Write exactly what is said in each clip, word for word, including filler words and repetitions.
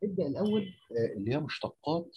نبدا الاول آه، اللي هي مشتقات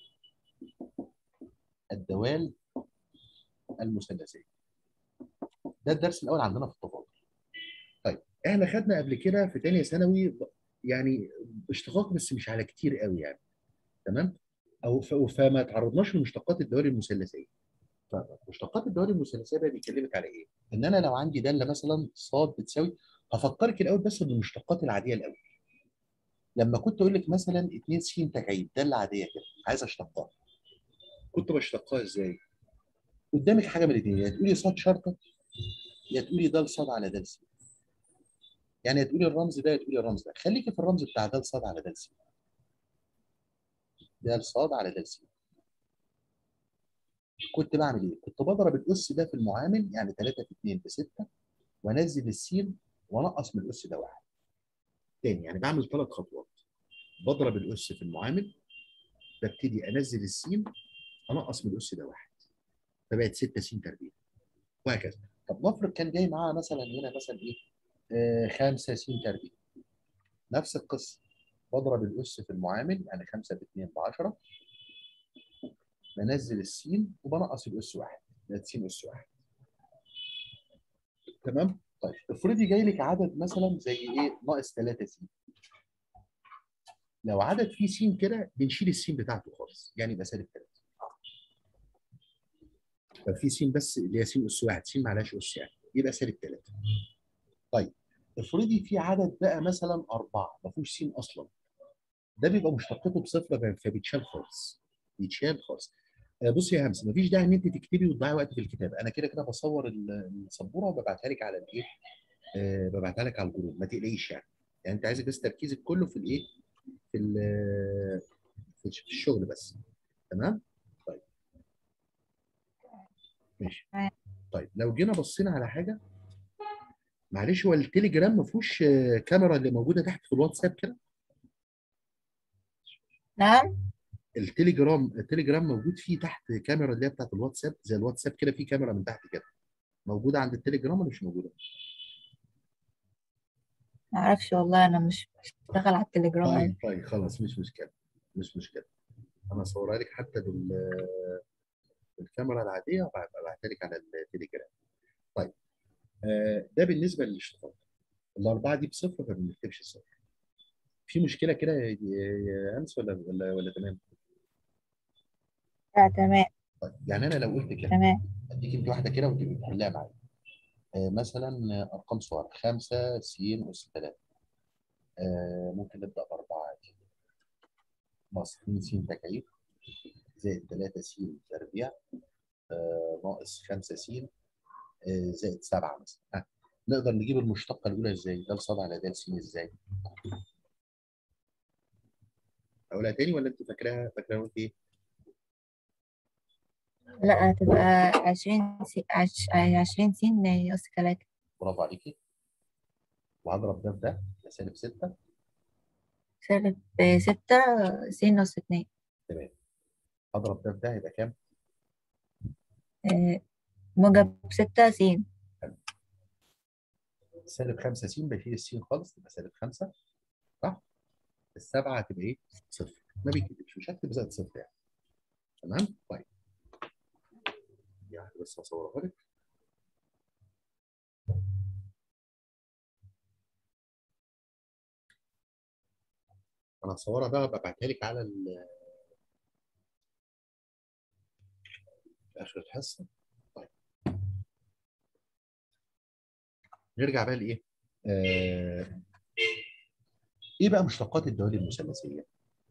الدوال المثلثيه. ده الدرس الاول عندنا في التفاضل. طيب احنا خدنا قبل كده في ثانيه ثانوي ب- يعني اشتقاق بس مش على كتير قوي يعني. تمام. او ف- فما تعرضناش لمشتقات الدوال المثلثيه. فمشتقات الدوال المثلثيه بقى بيكلمك على ايه؟ ان انا لو عندي داله مثلا ص بتساوي، هفكرك الاول بس بالمشتقات العاديه الاول. لما كنت اقول لك مثلا اتنين س تكعيب داله عاديه كده عايز اشتقها، كنت بشتقها ازاي؟ قدامك حاجه من الاثنين، يا تقولي صاد شرطه يا تقولي د صاد على د س. يعني يا تقولي الرمز ده يا تقولي الرمز ده. خليكي في الرمز بتاع د صاد على د س. د صاد على د س. كنت بعمل ايه؟ كنت بضرب الاس ده في المعامل، يعني ثلاثة في اتنين ب ستة، وانزل السين وانقص من الاس ده واحد. تاني يعني بعمل ثلاث خطوات. بضرب الاس في المعامل، ببتدي انزل السين، انقص من الاس ده واحد، فبقت ستة س تربيع، وهكذا. طب نفرض كان جاي معاها مثلا هنا مثلا ايه؟ آه خمسة س تربيع. نفس القصه. بضرب الاس في المعامل، يعني خمسة في اتنين ب عشرة، بنزل السين وبنقص الاس واحد، بقت س اس واحد. تمام؟ طيب افرضي جاي لك عدد مثلا زي ايه؟ ناقص ثلاثة س. لو عدد فيه س كده بنشيل السين بتاعته خالص، يعني يبقى سالب ثلاثة. لو في س بس اللي هي س اس واحد، س معلهاش اس يعني، يبقى سالب ثلاثة. طيب افرضي في عدد بقى مثلا أربعة ما فيهوش س أصلا، ده بيبقى مشتقته بصفر فبيتشال خالص. بيتشال خالص. آه، بصي يا همس، مفيش داعي ان انت تكتبي وتضيعي وقت في الكتابه. انا كده كده بصور ال- السبوره وببعتها لك على الايه؟ آه، ببعتها لك على الجروب، ما تقلقيش يعني. يعني انت عايزك بس تركيزك كله في الايه؟ في ال- في الش- في الشغل بس. تمام؟ طيب ماشي. طيب لو جينا بصينا على حاجه، معلش، هو التليجرام ما فيهوش آه، كاميرا اللي موجوده تحت في الواتساب كده؟ نعم. التليجرام التليجرام موجود فيه تحت كاميرا اللي هي بتاعت الواتساب، زي الواتساب كده في كاميرا من تحت كده، موجوده عند التليجرام ولا مش موجوده؟ معرفش والله، انا مش بشتغل على التليجرام طيب أوي. طيب خلاص، مش مشكله. مش مشكله. انا اصورها لك حتى بال- بالكاميرا العاديه وابعتها لك على التليجرام. طيب آه ده بالنسبه للاشتراك. الاربعه دي بصفر فما بنكتبش صفر. في مشكله كده يا يا امس ولا ولا ولا تمام؟ لا، تمام. طيب يعني انا لو قلت كده، تمام. اديك انت واحده كده وتبقي تحلها معايا. آه مثلا آه، ارقام صغيره، خمسة س اس ثلاثة. آه ممكن نبدا باربعه عادي. ناقص اتنين س تكعيب زائد ثلاثة س تربيع، آه ناقص خمسة س آه، زائد سبعة مثلا. ها. نقدر نجيب المشتقة الأولى إزاي؟ د ص على د س إزاي؟ أقولها تاني ولا أنت فاكراها؟ فاكراها قلت إيه؟ لا، هتبقى عشرين سي... عش... عشرين سين أس تلاتة. برافو عليكي. وهضرب ده في ده يبقى سالب ستة. سالب ستة سين أس اتنين. تمام. هضرب ده في ده يبقى كام؟ آه، موجب ستة سين. حلو. سالب خمسة س بشيل السين خالص تبقى سالب خمسة. صح؟ السبعة هتبقى إيه؟ صفر. ما بيكتبش، مش هكتب زائد صفر يعني. تمام؟ طيب. يعني بس هصورها لك. أنا هصورها بقى ببعتها لك على ال- في آخر الحصة. طيب نرجع بقى لإيه؟ آه... إيه بقى مشتقات الدوال المثلثية؟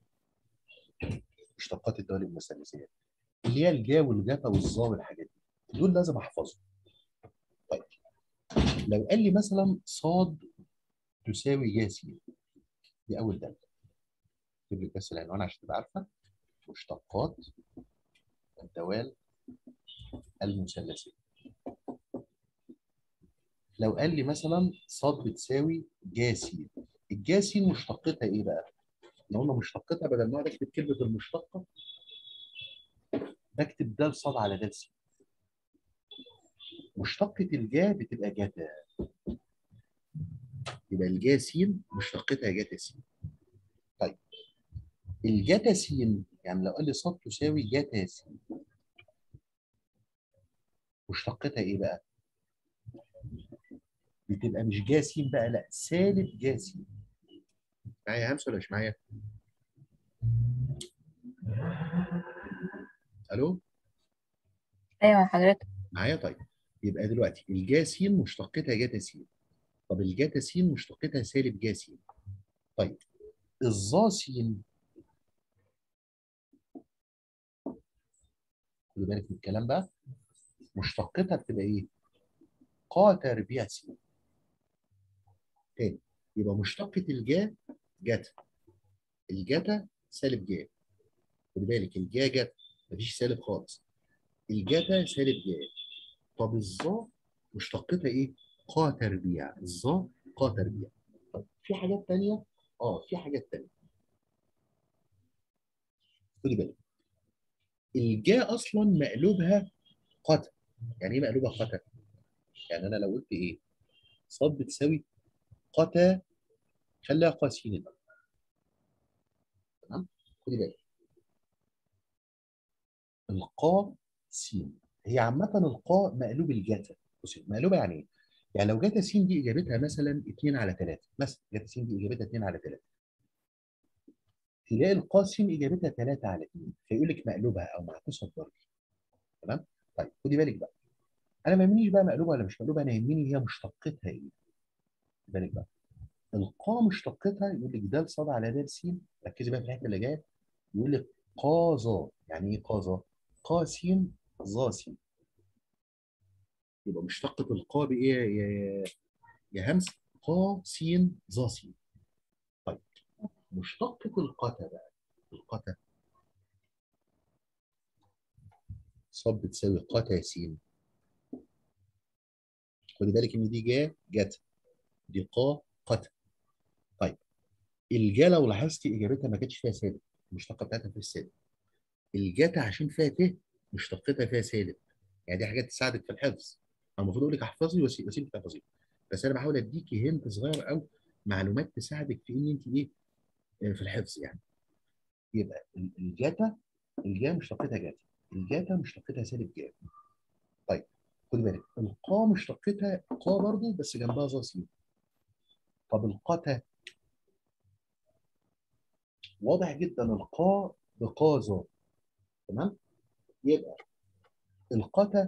مشتقات الدول المثلثيه اللي هي الجا والجتا والظا والحاجات دي، دول لازم احفظهم. طيب لو قال لي مثلا صاد تساوي جا س، دي اول داله. اكتب لك بس العنوان عشان تبقى عارفه. مشتقات الدوال المثلثيه. لو قال لي مثلا صاد بتساوي جا س، الجا س مشتقتها ايه بقى؟ لو قلنا مشتقتها، بدل ما اقعد اكتب كلمه المشتقه، بكتب د صاد على د س. مشتقه الجا بتبقى جتا، يبقى الجا س مشتقتها جتا س. طيب الجتا س، يعني لو قال لي ص تساوي جتا س، مشتقتها ايه بقى؟ بتبقى مش جا س بقى، لا سالب جا س. معايا يا همس ولا مش معايا؟ الو؟ ايوه حضرتك. معايا؟ طيب يبقى دلوقتي الجا س مشتقتها جتا س. طب الجتا س مشتقتها سالب جا س. طيب الظا س، خلي بالك من الكلام بقى، مشتقتها بتبقى ايه؟ ق تربيع س. تاني، يبقى مشتقة الجا جتا، الجتا سالب جا. خلي بالك الجا جتا مفيش سالب خالص، الجتا سالب جا. طب الظا مشتقتها ايه؟ ق تربيع، الظا ق تربيع. طب في حاجات تانية؟ اه في حاجات تانية. خدي بالك الجا اصلا مقلوبها قتا. يعني ايه مقلوبها قتا؟ يعني انا لو قلت ايه؟ ص بتساوي قتا، خليها ق س بقى. تمام؟ خدي بالك القاء س، هي عامة القاء مقلوب الجتا. بصي مقلوبة يعني ايه؟ يعني لو جتا س دي اجابتها مثلا اتنين على تلاتة، مثلا جتا س دي اجابتها اتنين على تلاتة، تلاقي القاء س اجابتها تلاتة على اتنين، فيقول لك مقلوبها او معكوسها الضرب. تمام؟ طيب خدي بالك بقى، انا ما يهمنيش بقى مقلوبه ولا مش مقلوبه، انا يهمني هي مشتقتها ايه. خدي بالك بقى القاء مشتقتها يقول لك د ص على د س. ركزي بقى في الحته اللي جايه، يقول لك قا ظا. يعني ايه قا ظا؟ قا س ظا س. يبقى مشتقة القاء بايه يا يا همس؟ قا س ظا س. طيب مشتقة القتا بقى، القتا ص بتساوي قتا س. خدي بالك ان دي جا جت، دي قا قتا. طيب الجا لو لاحظتي اجابتها ما كانتش فيها سالب، المشتقة بتاعتها في السالب. الجاتا عشان فيها ت مشتقتها فيها سالب. يعني دي حاجات تساعدك في الحفظ. انا المفروض اقول لك احفظي واسيب واسيبك تحفظي، بس انا بحاول اديكي هنت صغير او معلومات تساعدك في ان انت ايه، آه، في الحفظ يعني. يبقى ال- الجاتا، الجا مشتقتها جاتا، الجاتا مشتقتها سالب جا. طيب خدي بالك القا مشتقتها قا برضه بس جنبها ظا س. طب القتا واضح جدا القا بقا ظا. تمام؟ يبقى القتا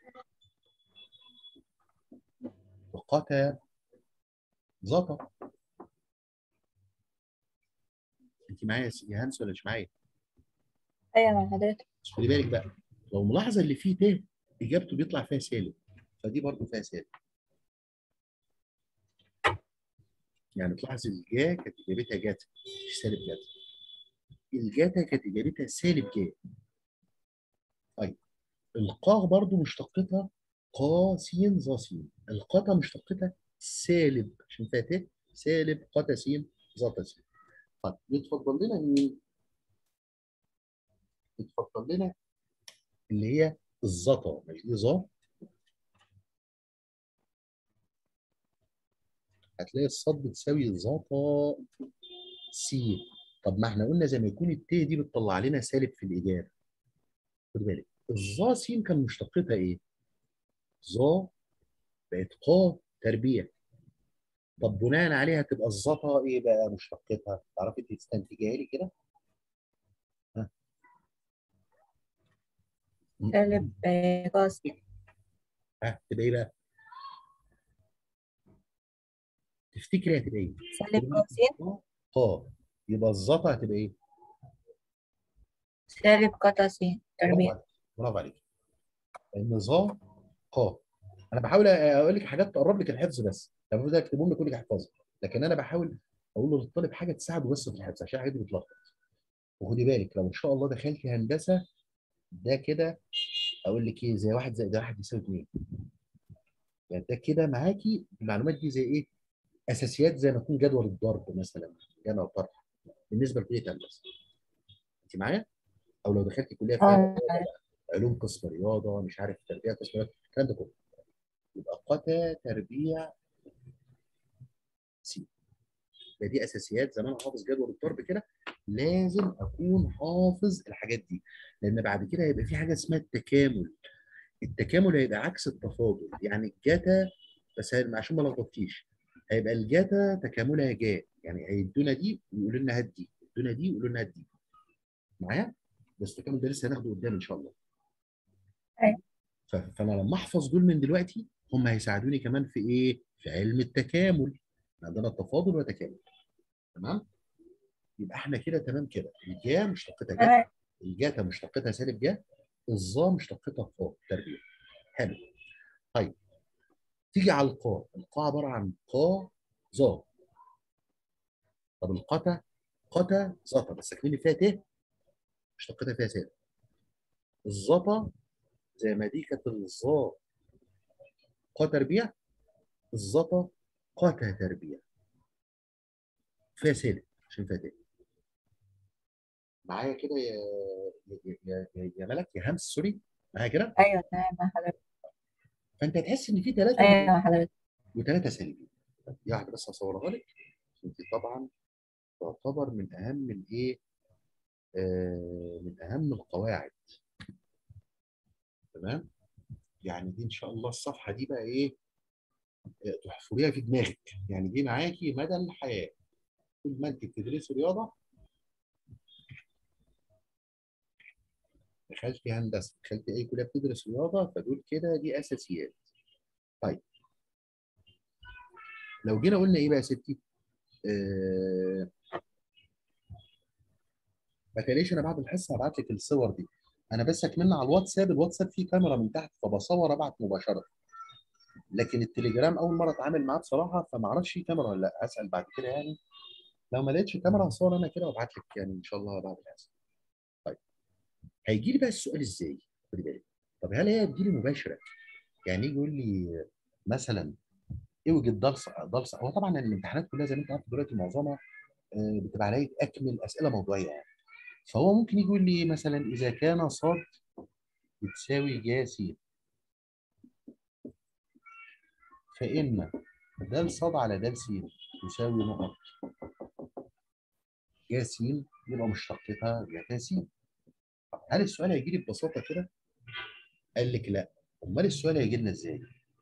بقتا ظا. انت معايا يا هانس ولا مش معايا؟ ايوه مع حضرتك. بس خدي بالك بقى، لو ملاحظه اللي فيه ت اجابته بيطلع فيها سالب، فدي برضه فيها سالب. يعني تلاحظ الجا كانت اجابتها جاتا مش سالب جاتا، الجاتا كانت اجابتها سالب جا. طيب القاء برضه مشتقتها قا س ظا س، القاتا مشتقتها سالب عشان فيها ت، سالب قتا س ظا س. طيب يتفضل لنا مين؟ يتفضل لنا اللي هي الزتا، مش دي ظا؟ هتلاقي الصاد بتساوي زتا س. طب ما احنا قلنا زي ما يكون الت دي بتطلع لنا سالب في الاجابه. خد بالك الظا س كان مشتقتها ايه؟ ظا بقت قا تربيع. طب بناء عليها تبقى الظتا ايه بقى مشتقتها؟ تعرفي تستنتجيها لي كده؟ ها؟ م- سالب آه، قاس. ها تبقى ايه بقى؟ تفتكري هتبقى ايه؟ سالب تبقى قاسين. قا قا. يبقى الظتا هتبقى ايه؟ سالب قطاسين برافو تربيع. عليك، برافو عليك. لان ظا قا. انا بحاول اقول لك حاجات تقرب لك الحفظ، بس لو المفروض اكتبهم لك كل لك احفظها، لكن انا بحاول اقول للطالب حاجه تساعده بس في الحفظ عشان الحاجات دي بتلخبط. وخدي بالك لو ان شاء الله دخلتي هندسه، ده كده اقول لك ايه، زي واحد زائد واحد يساوي اتنين. يعني ده كده معاكي المعلومات دي زي ايه؟ اساسيات زي ما يكون جدول الضرب مثلا، جمع وطرح بالنسبه لكليه هندسه. انت معايا؟ او لو دخلتي كليه فيها اه رياضه بقى، علوم قسم رياضه مش عارف تربيه قسم رياضه، الكلام ده كله يبقى قتا تربيع س. ده دي اساسيات زي ما انا حافظ جدول الضرب كده، لازم اكون حافظ الحاجات دي، لان بعد كده هيبقى في حاجه اسمها التكامل. التكامل هيبقى عكس التفاضل. يعني الجاتا، بس هي- عشان ما لخبطكيش، هيبقى الجاتا تكاملها جا، يعني هيدونا دي ويقولوا لنا هات دي، يدونا دي ويقولوا لنا هات دي. معايا؟ بس التكامل ده لسه هناخده قدام ان شاء الله. أيوة. ف- فانا لما احفظ دول من دلوقتي هم هيساعدوني كمان في ايه؟ في علم التكامل. عندنا التفاضل وتكامل. تمام؟ يبقى احنا كده تمام كده. الجا مشتقتها جتا، تمام. الجاتا مشتقتها سالب جا، الظا مشتقتها قا تربيع. حلو. طيب تيجي على القاء، القاء عباره عن قا ظا. طب القتا، قتا زتا، بس كمان فيها ت مشتقتها فيها سالب. الزتا زي ما دي كانت الظا قا تربيع، الزتا قتا تربيع فيها سالب عشان فيها ت. معايا كده يا يا يا, يا, يا ملك، يا همس، سوري. معايا كده. أيوة تمام مع حضرتك. فانت هتحس ان في ثلاثه أيوة موجودين مع حضرتك. وثلاثه سالبين. دي واحده بس هصورها لك. انت طبعا تعتبر من اهم الايه، آه من اهم القواعد. تمام. يعني دي ان شاء الله الصفحه دي بقى ايه، آه، تحفريها في دماغك. يعني دي معاكي مدى الحياه. طول ما انت بتدرسي رياضه، دخلتي هندسه، دخلتي اي كليه بتدرس رياضه، فدول كده دي اساسيات. طيب لو جينا قلنا ايه بقى يا ستي، آه ما تقلقيش، انا بعد الحصه هبعت لك الصور دي. انا بس اكملنا على الواتساب، الواتساب فيه كاميرا من تحت فبصور ابعت مباشره. لكن التليجرام اول مره اتعامل معاه بصراحه، فما اعرفش فيه كاميرا ولا لا، هسال بعد كده يعني. لو ما لقيتش كاميرا هصور انا كده وابعت لك يعني ان شاء الله بعد الحصه. طيب هيجي لي بقى السؤال ازاي؟ خدي بالك. طب هل هي تجي لي مباشره؟ يعني يجي يقول لي مثلا اوجد ضلص ضلص. هو طبعا الامتحانات كلها زي ما انت عارف دلوقتي معظمها آه، بتبقى عليك اكمل اسئله موضوعيه يعني. فهو ممكن يجي يقول لي مثلا اذا كان صاد بتساوي ج س، فإن د صاد على د س تساوي نقط ج س، يبقى مشتقتها ج س. هل السؤال هيجي لي ببساطة كده؟ قال لك لا. امال السؤال هيجي لنا ازاي؟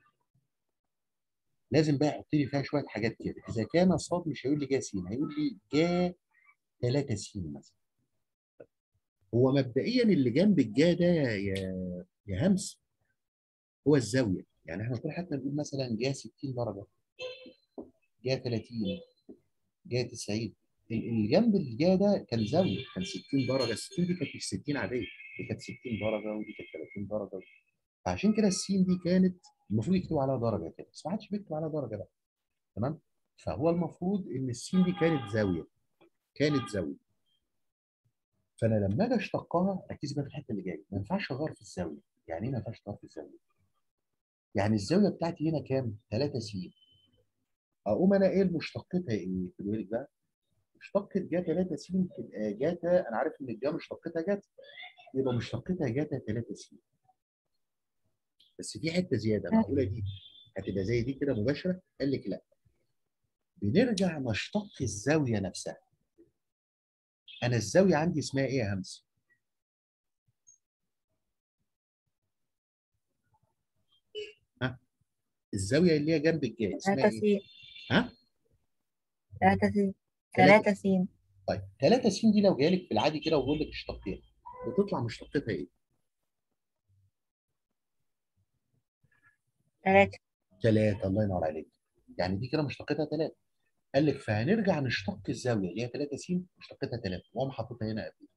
لازم بقى يحط لي فيها شويه حاجات كده. اذا كان صاد مش هيقول لي ج س، هيقول لي ج ثلاثة س مثلا. هو مبدئيا اللي جنب الجا ده يا يا يا همس هو الزاويه. يعني احنا طول حياتنا نقول مثلا ج ستين درجه، ج ثلاثين، ج تسعين. ال- اللي جنب الجا ده كان زاويه، كان ستين درجه. ستين دي كانت مش ستين عاديه، دي كانت ستين درجه ودي كانت ثلاثين درجه. فعشان كده السين دي كانت المفروض يكتبوا عليها درجه كده، بس ما حدش بيكتب عليها درجه بقى. تمام. فهو المفروض ان السين دي كانت زاويه، كانت زاويه. فانا لما اجي اشتقها ركز بقى في الحته اللي جايه، ما ينفعش اغير في الزاويه. يعني ايه ما ينفعش اغير في الزاويه؟ يعني الزاويه بتاعتي هنا كام؟ ثلاثة س. اقوم انا ايه مشتقتها ايه؟ خد بالك بقى. مشتقه جا ثلاثة س تبقى جاتا، انا عارف ان الجا مشتقتها جاتا، يبقى مشتقتها جاتا ثلاثة س. بس في حته زياده، معقوله دي هتبقى زي دي كده مباشره؟ قال لك لا، بنرجع نشتق الزاويه نفسها. انا الزاويه عندي اسمها ايه يا همس؟ ها؟ الزاويه اللي هي جنب الجا اسمها ثلاثة ايه؟ سين. ها؟ ثلاثة سين. ثلاثة. ثلاثة سين. طيب ثلاثة س دي لو جالك في العادي كده وبقول لك اشتقيها، بتطلع مشتقتها ايه؟ ثلاثة. ثلاثة. الله ينور عليك. يعني دي كده مشتقتها ثلاثة. قال لك فهنرجع نشتق الزاويه اللي هي ثلاثة س مشتقتها ثلاثة، واقوم حاططها هنا قبل.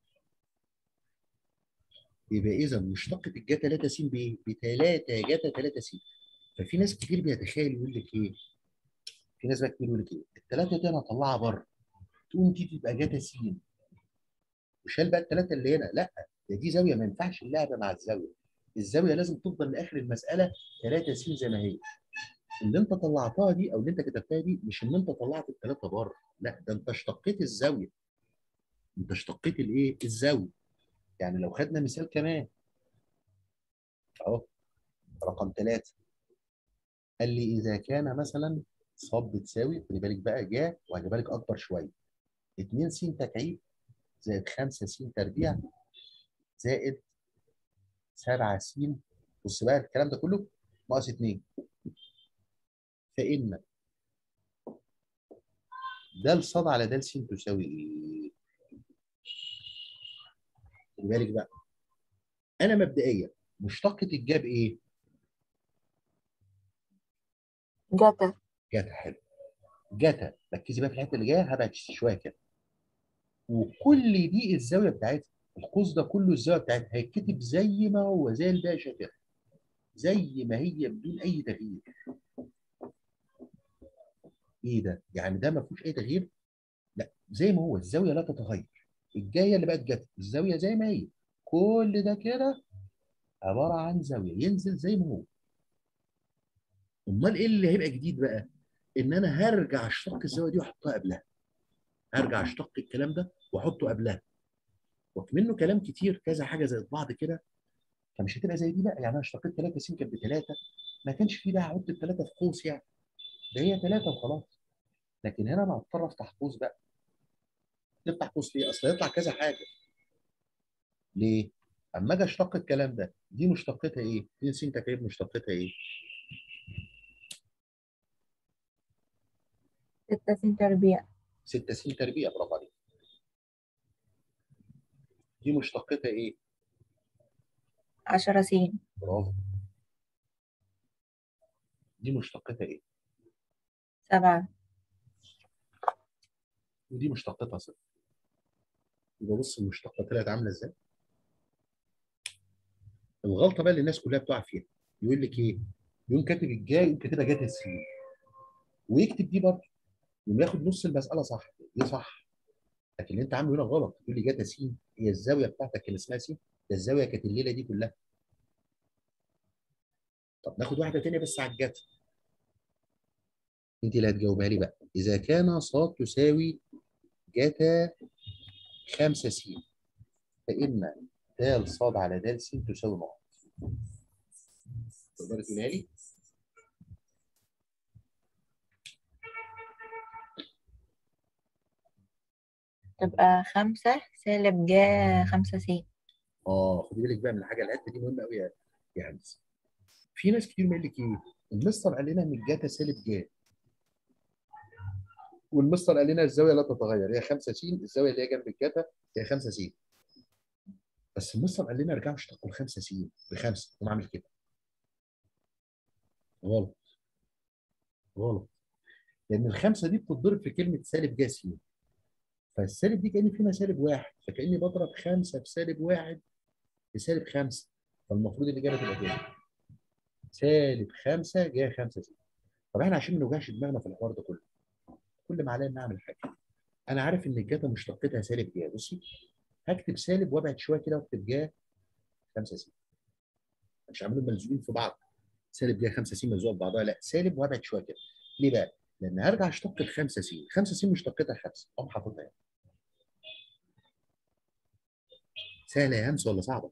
يبقى اذا مشتقه الجا ثلاثة س بايه؟ ب ثلاثة جاتا ثلاثة س. ففي ناس كتير بيتخيل يقول لك ايه؟ في ناس بقى كتير يقول لك ايه؟ الثلاثه دي انا هطلعها بره، تقوم دي تبقى جاتا س، وشال بقى الثلاثه اللي هنا. لا، ده دي زاويه، ما ينفعش اللعب مع الزاويه. الزاويه لازم تفضل لاخر المساله ثلاثة س زي ما هي. اللي انت طلعتها دي او اللي انت كتبتها دي مش ان انت طلعت الثلاثه بره، لا ده انت اشتقيت الزاويه. انت اشتقيت الايه؟ الزاويه. يعني لو خدنا مثال كمان اهو، رقم ثلاثة. قال لي اذا كان مثلا ص بتساوي، خلي بالك بقى جا وهجيبها لك اكبر شويه، اتنين س تكعيب زائد خمسة س تربيع زائد سبعة س. بص بقى الكلام ده كله ناقص اتنين. فإن د ص على د س تساوي ايه؟ خلي بالك بقى، انا مبدئيا مشتقة الجاب ايه؟ جتا. جتا. حلو. جتا، ركزي بقى في الحته اللي جايه، هبعد شويه كده. وكل دي الزاويه بتاعتها، القوس ده كله الزاويه بتاعتها هيتكتب زي ما هو، زي الباشا كده، زي ما هي بدون اي تغيير. ايه ده؟ يعني ده ما فيهوش اي تغيير؟ لا، زي ما هو، الزاويه لا تتغير. الجايه اللي بقت جت، الزاويه زي ما هي. كل ده كده عباره عن زاويه، ينزل زي ما هو. امال ايه اللي هيبقى جديد بقى؟ ان انا هرجع اشتق الزاويه دي واحطها قبلها. هرجع اشتق الكلام ده واحطه قبلها، وكمنه كلام كتير كذا حاجه زي بعض كده. فمش هتبقى زي دي بقى. يعني انا اشتقيت ثلاثة س كانت بثلاثه، ما كانش في بقى احط الثلاثه في قوس يعني، ده هي ثلاثه وخلاص. لكن هنا انا هضطر افتح قوس بقى. تفتح قوس ليه؟ اصل هيطلع كذا حاجه. ليه؟ اما اجي اشتق الكلام ده، دي مشتقتها ايه؟ دي س تكعيب مشتقتها ايه؟ ستة س تربيع. ستة س تربيع، برافو عليك. دي مشتقتها ايه؟ عشرة س. برافو. دي مشتقتها ايه؟ سبعة. ودي مشتقتها صفر. يبقى بص المشتقه طلعت عامله ازاي؟ الغلطه بقى اللي الناس كلها بتقع فيها، يقول لك ايه؟ يقوم كاتب الجاي، يقوم كاتبها جات السين، ويكتب دي برضه، يقوم ياخد نص المساله صح. دي صح، لكن اللي انت عامله هنا غلط. تقول لي جاتا س، هي الزاويه بتاعتك كان اسمها س؟ ده الزاويه كانت الليله دي كلها. طب ناخد واحده ثانيه بس على الجاتا. انت اللي هتجاوبها لي بقى. اذا كان ص تساوي جاتا خمسة س، فان د ص على د س تساوي نقط. تقدر تقولها لي؟ تبقى خمسة سالب جا خمسة س. اه، خدي بالك بقى من الحاجه، الحته دي مهمه قوي يعني. في ناس كتير بيقول لك ايه؟ المستر قال لنا ان الجاتا سالب جا، والمستر قال لنا الزاويه لا تتغير، هي خمسة س، الزاويه اللي هي جنب الجاتا هي خمسة س. بس المستر قال لنا ارجعوا اشتقوا ال خمسة س بخمسه، قوم اعمل كده. غلط. غلط. لان الخمسه دي بتتضرب في كلمه سالب جا س، فالسالب دي كان فينا سالب واحد، فكاني بضرب خمسه في سالب واحد بسالب خمسه. فالمفروض الاجابه تبقى كده، سالب خمسة جا خمسة س. طب احنا عشان ما نوجعش دماغنا في الحوار ده كله، كل ما علينا نعمل حاجه. انا عارف ان الجاتا مشتقتها سالب جا. بصي، هكتب سالب وابعد شويه كده واكتب جا خمسة س. مش عاملين ملزوقين في بعض، سالب جا خمسة س ملزوقه في بعضها، لا، سالب وابعد شويه كده. ليه بقى؟ لان هرجع اشتق ال خمسة س، خمسة س مشتقتها خمسة، اقوم حاططها هنا. سهله يا همس ولا صعبه؟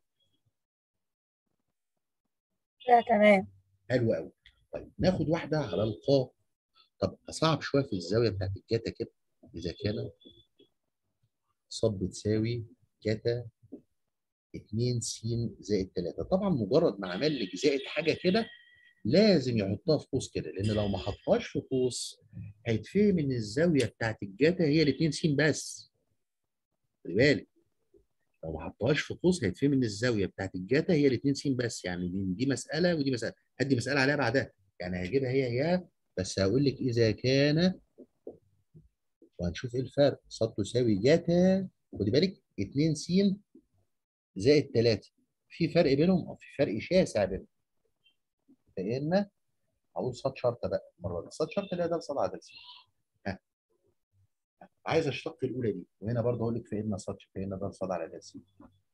لا تمام. حلو قوي. طيب ناخد واحده على القاف. طب اصعب شويه في الزاويه بتاعت الجاتا كده. اذا كان ص بتساوي جاتا اتنين س زائد تلاتة، طبعا مجرد ما عمل لك زائد حاجه كده لازم يحطها في قوس كده، لان لو ما حطهاش في قوس هيتفهم ان الزاويه بتاعت الجاتا هي ال اتنين س بس. خلي بالك، لو ما حطهاش في قوس هيتفهم ان الزاويه بتاعت الجاتا هي ال اتنين س بس. يعني دي, دي مساله ودي مساله، هدي مساله عليها بعدها، يعني هجيبها هي هي. بس هقول لك اذا كان، وهنشوف ايه الفرق. ص تساوي جاتا، خدي بالك، اتنين س زائد تلاتة، في فرق بينهم، او في فرق شاسع بينهم. فان هقول ص شرطه بقى المره دي، ص شرطه اللي هي ده ص على د س. ها، عايز اشتق الاولى دي، وهنا برضه اقول لك فان ص، فان ده ص على د س.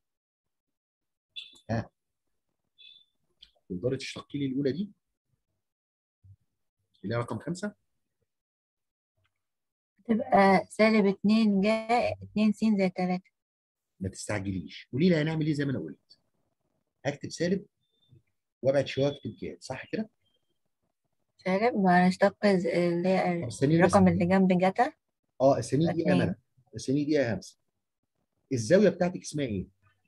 ها، تقدري تشتقي لي الاولى دي اللي هي رقم خمسه؟ تبقى سالب اتنين جا اتنين س زائد تلاتة. ما تستعجليش، قولي لي هنعمل ايه زي ما انا قلت. هكتب سالب وابعد شويه اكتب جاد، صح كده؟ سالب وهنشتق ز- اللي طب هي استنيني بس. الرقم اللي جنب جتا. اه، استنيني دقيقه يا اتنين. منى، استنيني دقيقه يا همسه. الزاويه بتاعتك اسمها ايه؟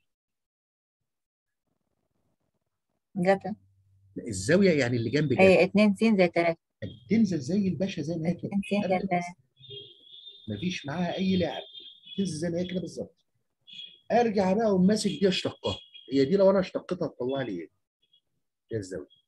جتا. الزاويه يعني اللي جنب جت ايه اتنين س زائد تلاتة. تنزل زي الباشا زي ما هي كده اتنين س قبل زائد ما تلاتة. مفيش معاها اي لعب، تنزل زي ما هي كده بالظبط. ارجع بقى وماسك دي اشتقها، هي دي لو انا اشتقتها تطلع لي ايه؟ هي الزاويه.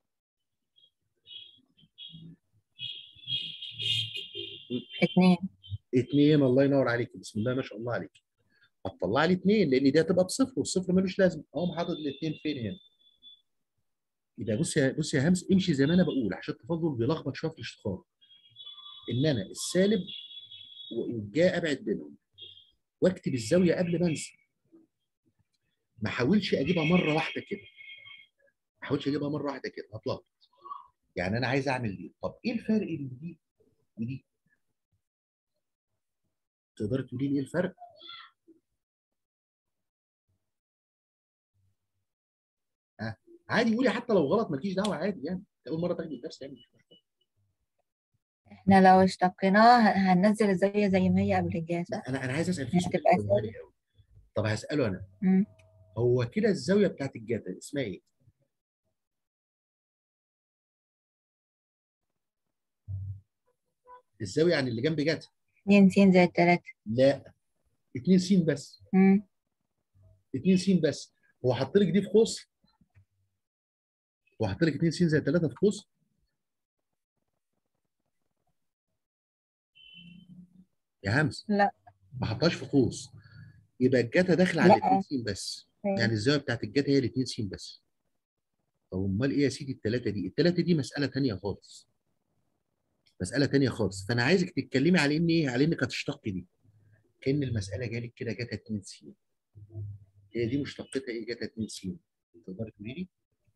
اتنين. اتنين، الله ينور عليك، بسم الله ما شاء الله عليك. هتطلع لي اتنين لان دي هتبقى بصفر والصفر ملوش لازمه، اقوم حاطط الاثنين فين هنا. يبقى بص يا بص يا همس، امشي زي ما انا بقول عشان التفاضل بيلخبط شويه في الاشتقاق. ان انا السالب والجاء ابعد بينهم واكتب الزاويه قبل ما انسى. ما احاولش اجيبها مره واحده كده، ما احاولش اجيبها مره واحده كده هتلخبط. يعني انا عايز اعمل دي، طب ايه الفرق بين دي ودي؟ تقدر تقولي لي ايه الفرق؟ ها، عادي قولي حتى لو غلط مالكيش دعوه، عادي يعني اول مره تاخدي الدرس يعني مش مشكله. احنا لو اشتقيناها ه- هننزل الزاوية زي ما هي قبل الجا، لا صح؟ انا انا عايز اسال في يعني سؤال هتبقى جوهري سالب. قوي. طب هساله انا، مم. هو كده الزاويه بتاعت الجتا اسمها ايه؟ الزاويه يعني اللي جنب جتا. اتنين س زائد تلاتة. لا، اتنين س بس. مم. اتنين س بس. هو حط لك دي في قوس؟ هو حط لك اتنين س زائد تلاتة في قوس؟ يا همس، لا. ما حطهاش في قوس. يبقى الجتا داخل على لا. اتنين س بس. إيه. يعني الزاويه بتاعت الجتا هي ال اتنين س بس. طب امال ايه يا سيدي الثلاثه دي؟ الثلاثه دي مساله ثانيه خالص، مساله ثانيه خالص. فانا عايزك تتكلمي على ان ايه، على انك هتشتقي دي. كان المساله جالك كده جتا اتنين س، هي دي مشتقتها ايه جتا اتنين س؟ تقدري تقولي لي؟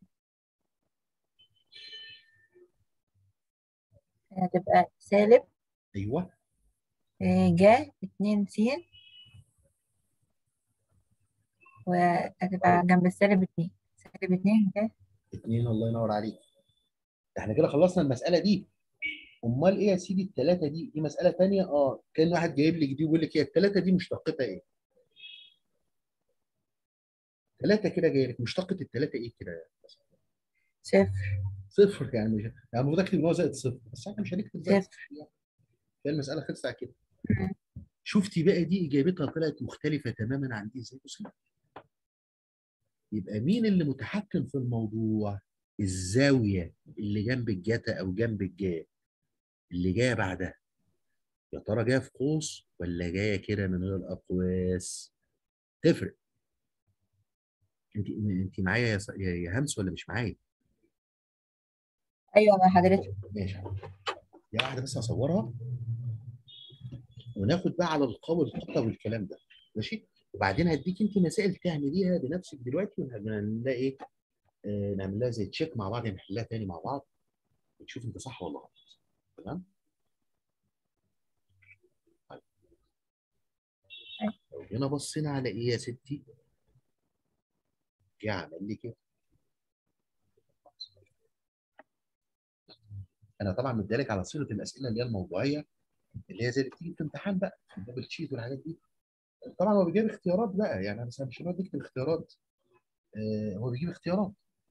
هتبقى سالب ايوه. إيه، جا اتنين س، وهتبقى جنب السالب اتنين. سالب اتنين جا. اتنين، الله ينور عليك. ده احنا كده خلصنا المساله دي. امال ايه يا سيدي الثلاثه دي؟ دي مساله ثانيه. اه كان واحد جايب لك دي ويقول لك هي الثلاثه دي مشتقتها ايه؟ ثلاثه كده جاي لك مشتقه الثلاثه ايه كده؟ صفر. صفر. يعني مش يعني المفروض اكتب ان هو زائد صفر، بس احنا مش هنكتب زائد صفر. صفر يعني. هي المساله خلصت على كده. مم. شفتي بقى دي اجابتها طلعت مختلفه تماما عن دي ازاي؟ بصي، يبقى مين اللي متحكم في الموضوع؟ الزاويه اللي جنب الجتا او جنب الجا اللي جايه بعدها. يا ترى جايه في قوس ولا جايه كده من غير اقواس؟ تفرق. انت انت معايا يا س- يا يا همس ولا مش معايا؟ ايوه مع حضرتك. ماشي. يا واحده بس هصورها وناخد بقى على القاء والقطه والكلام ده. ماشي. وبعدين هديك انت مسائل تعمليها بنفسك دلوقتي ونعمل لها ايه؟ آه نعمل لها زي تشيك مع بعض، نحلها تاني مع بعض ونشوف انت صح ولا غلط. تمام؟ طيب، لو جينا بصينا على ايه يا ستي؟ جه عمل لي كده. انا طبعا مديلك على صيغه الاسئله اللي هي الموضوعيه، اللي هي زي اللي بتيجي في امتحان بقى في الدبل شيت والحاجات دي. طبعا هو بيجيب اختيارات بقى، يعني انا مثلا مش هنقعد نكتب اختيارات. آه هو بيجيب اختيارات.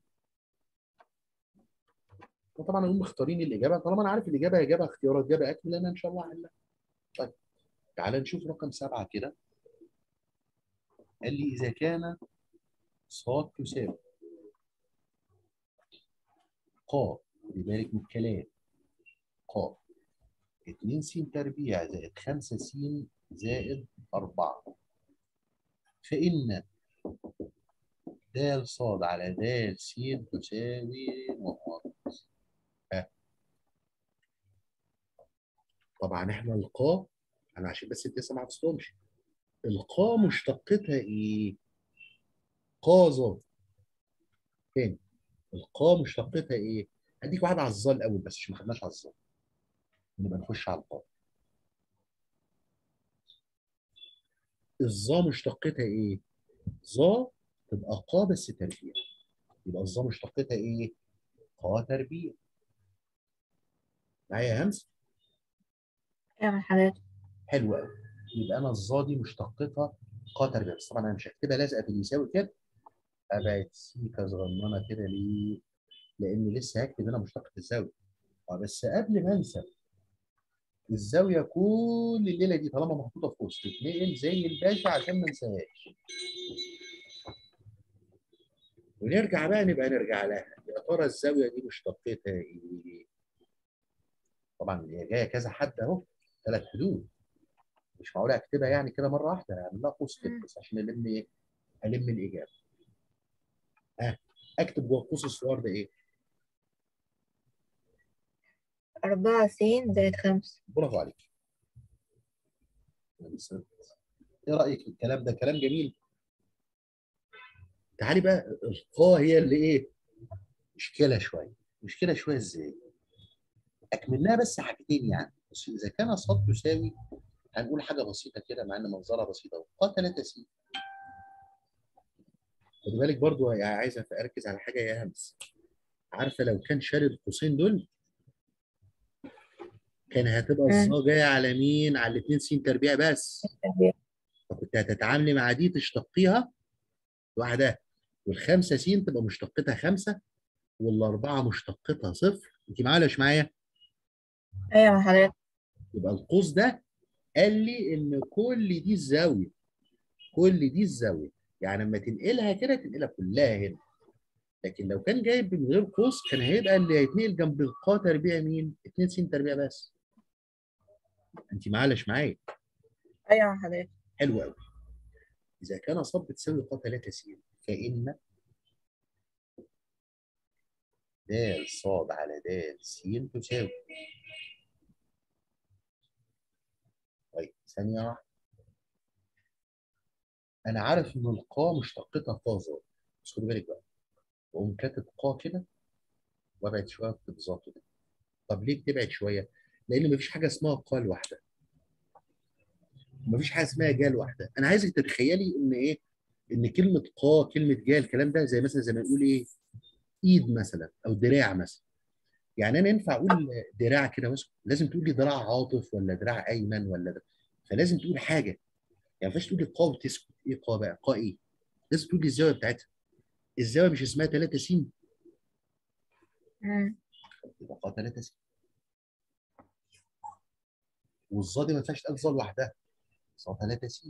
وطبعا هم مختارين الاجابه، طالما انا عارف الاجابه اجابه اختيارات اجابه اكمل انا ان شاء الله احلها. طيب، تعالى نشوف رقم سبعه كده. قال لي اذا كان ص تساوي ق، خلي بالك من الكلام، ق اتنين س تربيع زائد خمسة س زائد أربعة، فإن د ص على د س تساوي نقط. ها، طبعا احنا القاء، انا عشان بس انت لسه ما حفظتهمش، القاء مشتقتها ايه؟ قا ظا. تاني، القاء مشتقتها ايه؟ هديك واحده على الظا الاول بس عشان ما خدناش على الظا، نبقى نخش على القاء. الظا مشتقتها ايه؟ ظا تبقى قا بس تربيع، يبقى الظا مشتقتها ايه؟ قا تربيع. معايا يا همس؟ ايوه مع حضرتك. حلو قوي. يبقى انا الظا دي مشتقتها ق تربيع، بس طبعا انا مش هكتبها لازقه في المساوي كده، ابعد سيكه صغننه كده ليه؟ لان لسه هكتب هنا مشتقه الزاويه. اه بس قبل ما انسى، الزاويه كل الليله دي طالما محطوطه في قوس تتنقل زي الباشا عشان ما انساهاش. ونرجع بقى نبقى نرجع لها، يا ترى الزاويه دي مشتقتها ايه؟ طبعا هي جايه كذا حد اهو، ثلاث حدود، مش معقول اكتبها يعني كده مره واحده، اعمل لها قوس كده بس عشان الم ايه؟ الم الاجابه. ها، اكتب جوه القوس الصغير ده ايه؟ أربعة س زائد خمسة. برافو عليك. ايه رايك في الكلام ده؟ كلام جميل. تعالي بقى، القاء هي اللي ايه؟ مشكله شويه. مشكله شويه ازاي؟ اكملناها بس حاجتين يعني، بس اذا كان ص تساوي، هنقول حاجه بسيطه كده مع ان منظرها بسيطه، ق ثلاثة س. خدي بالك برضو، يعني عايزه اركز على حاجه يا همس. عارفه لو كان شاري القوسين دول، كان هتبقى مم. الظا جايه على مين؟ على الاثنين س تربيع بس. تربيع. فكنت هتتعاملي مع دي تشتقيها لوحدها، والخمسه س تبقى مشتقتها خمسه، والاربعه مشتقتها صفر. انت معايا ولا مش معايا؟ أيوة حضرتك. يبقى القوس ده قال لي ان كل دي الزاويه، كل دي الزاويه، يعني لما تنقلها كده تنقلها كلها هنا. لكن لو كان جايب من غير قوس، كان هيبقى اللي هيتنقل جنب القا تربيع مين؟ اتنين س تربيع بس. انت معايا ولا مش معايا؟ أيوة حضرتك. حلو قوي. اذا كان ص بتساوي ق ثلاثة س، فان د ص على د س تساوي. طيب ثانيه واحده، انا عارف ان القا مشتقتها قا ظا، بس خدي بالك بقى، واقوم كاتب قا كده وابعد شويه في ظا كده. طب ليه بتبعد شويه؟ لان مفيش حاجه اسمها قا لوحدها، مفيش حاجه اسمها جا لوحدها. انا عايزك تتخيلي ان ايه؟ ان كلمه قا، كلمه جا، الكلام ده زي مثلا زي ما نقول ايه؟ ايد مثلا او دراع مثلا. يعني انا ينفع اقول دراع كده مثلا؟ لازم تقول لي دراع عاطف ولا دراع ايمن ولا ده. فلازم تقول حاجه، يعني ما ينفعش تقول لي قا وتسكت. ايه قا بقى؟ قا ايه؟ لازم تقول لي الزاويه بتاعتها. الزاويه مش اسمها ثلاثة س؟ مم. يبقى قا ثلاثة س. والظا دي ما ينفعش تقال ظا لوحدها، صا ثلاثة س.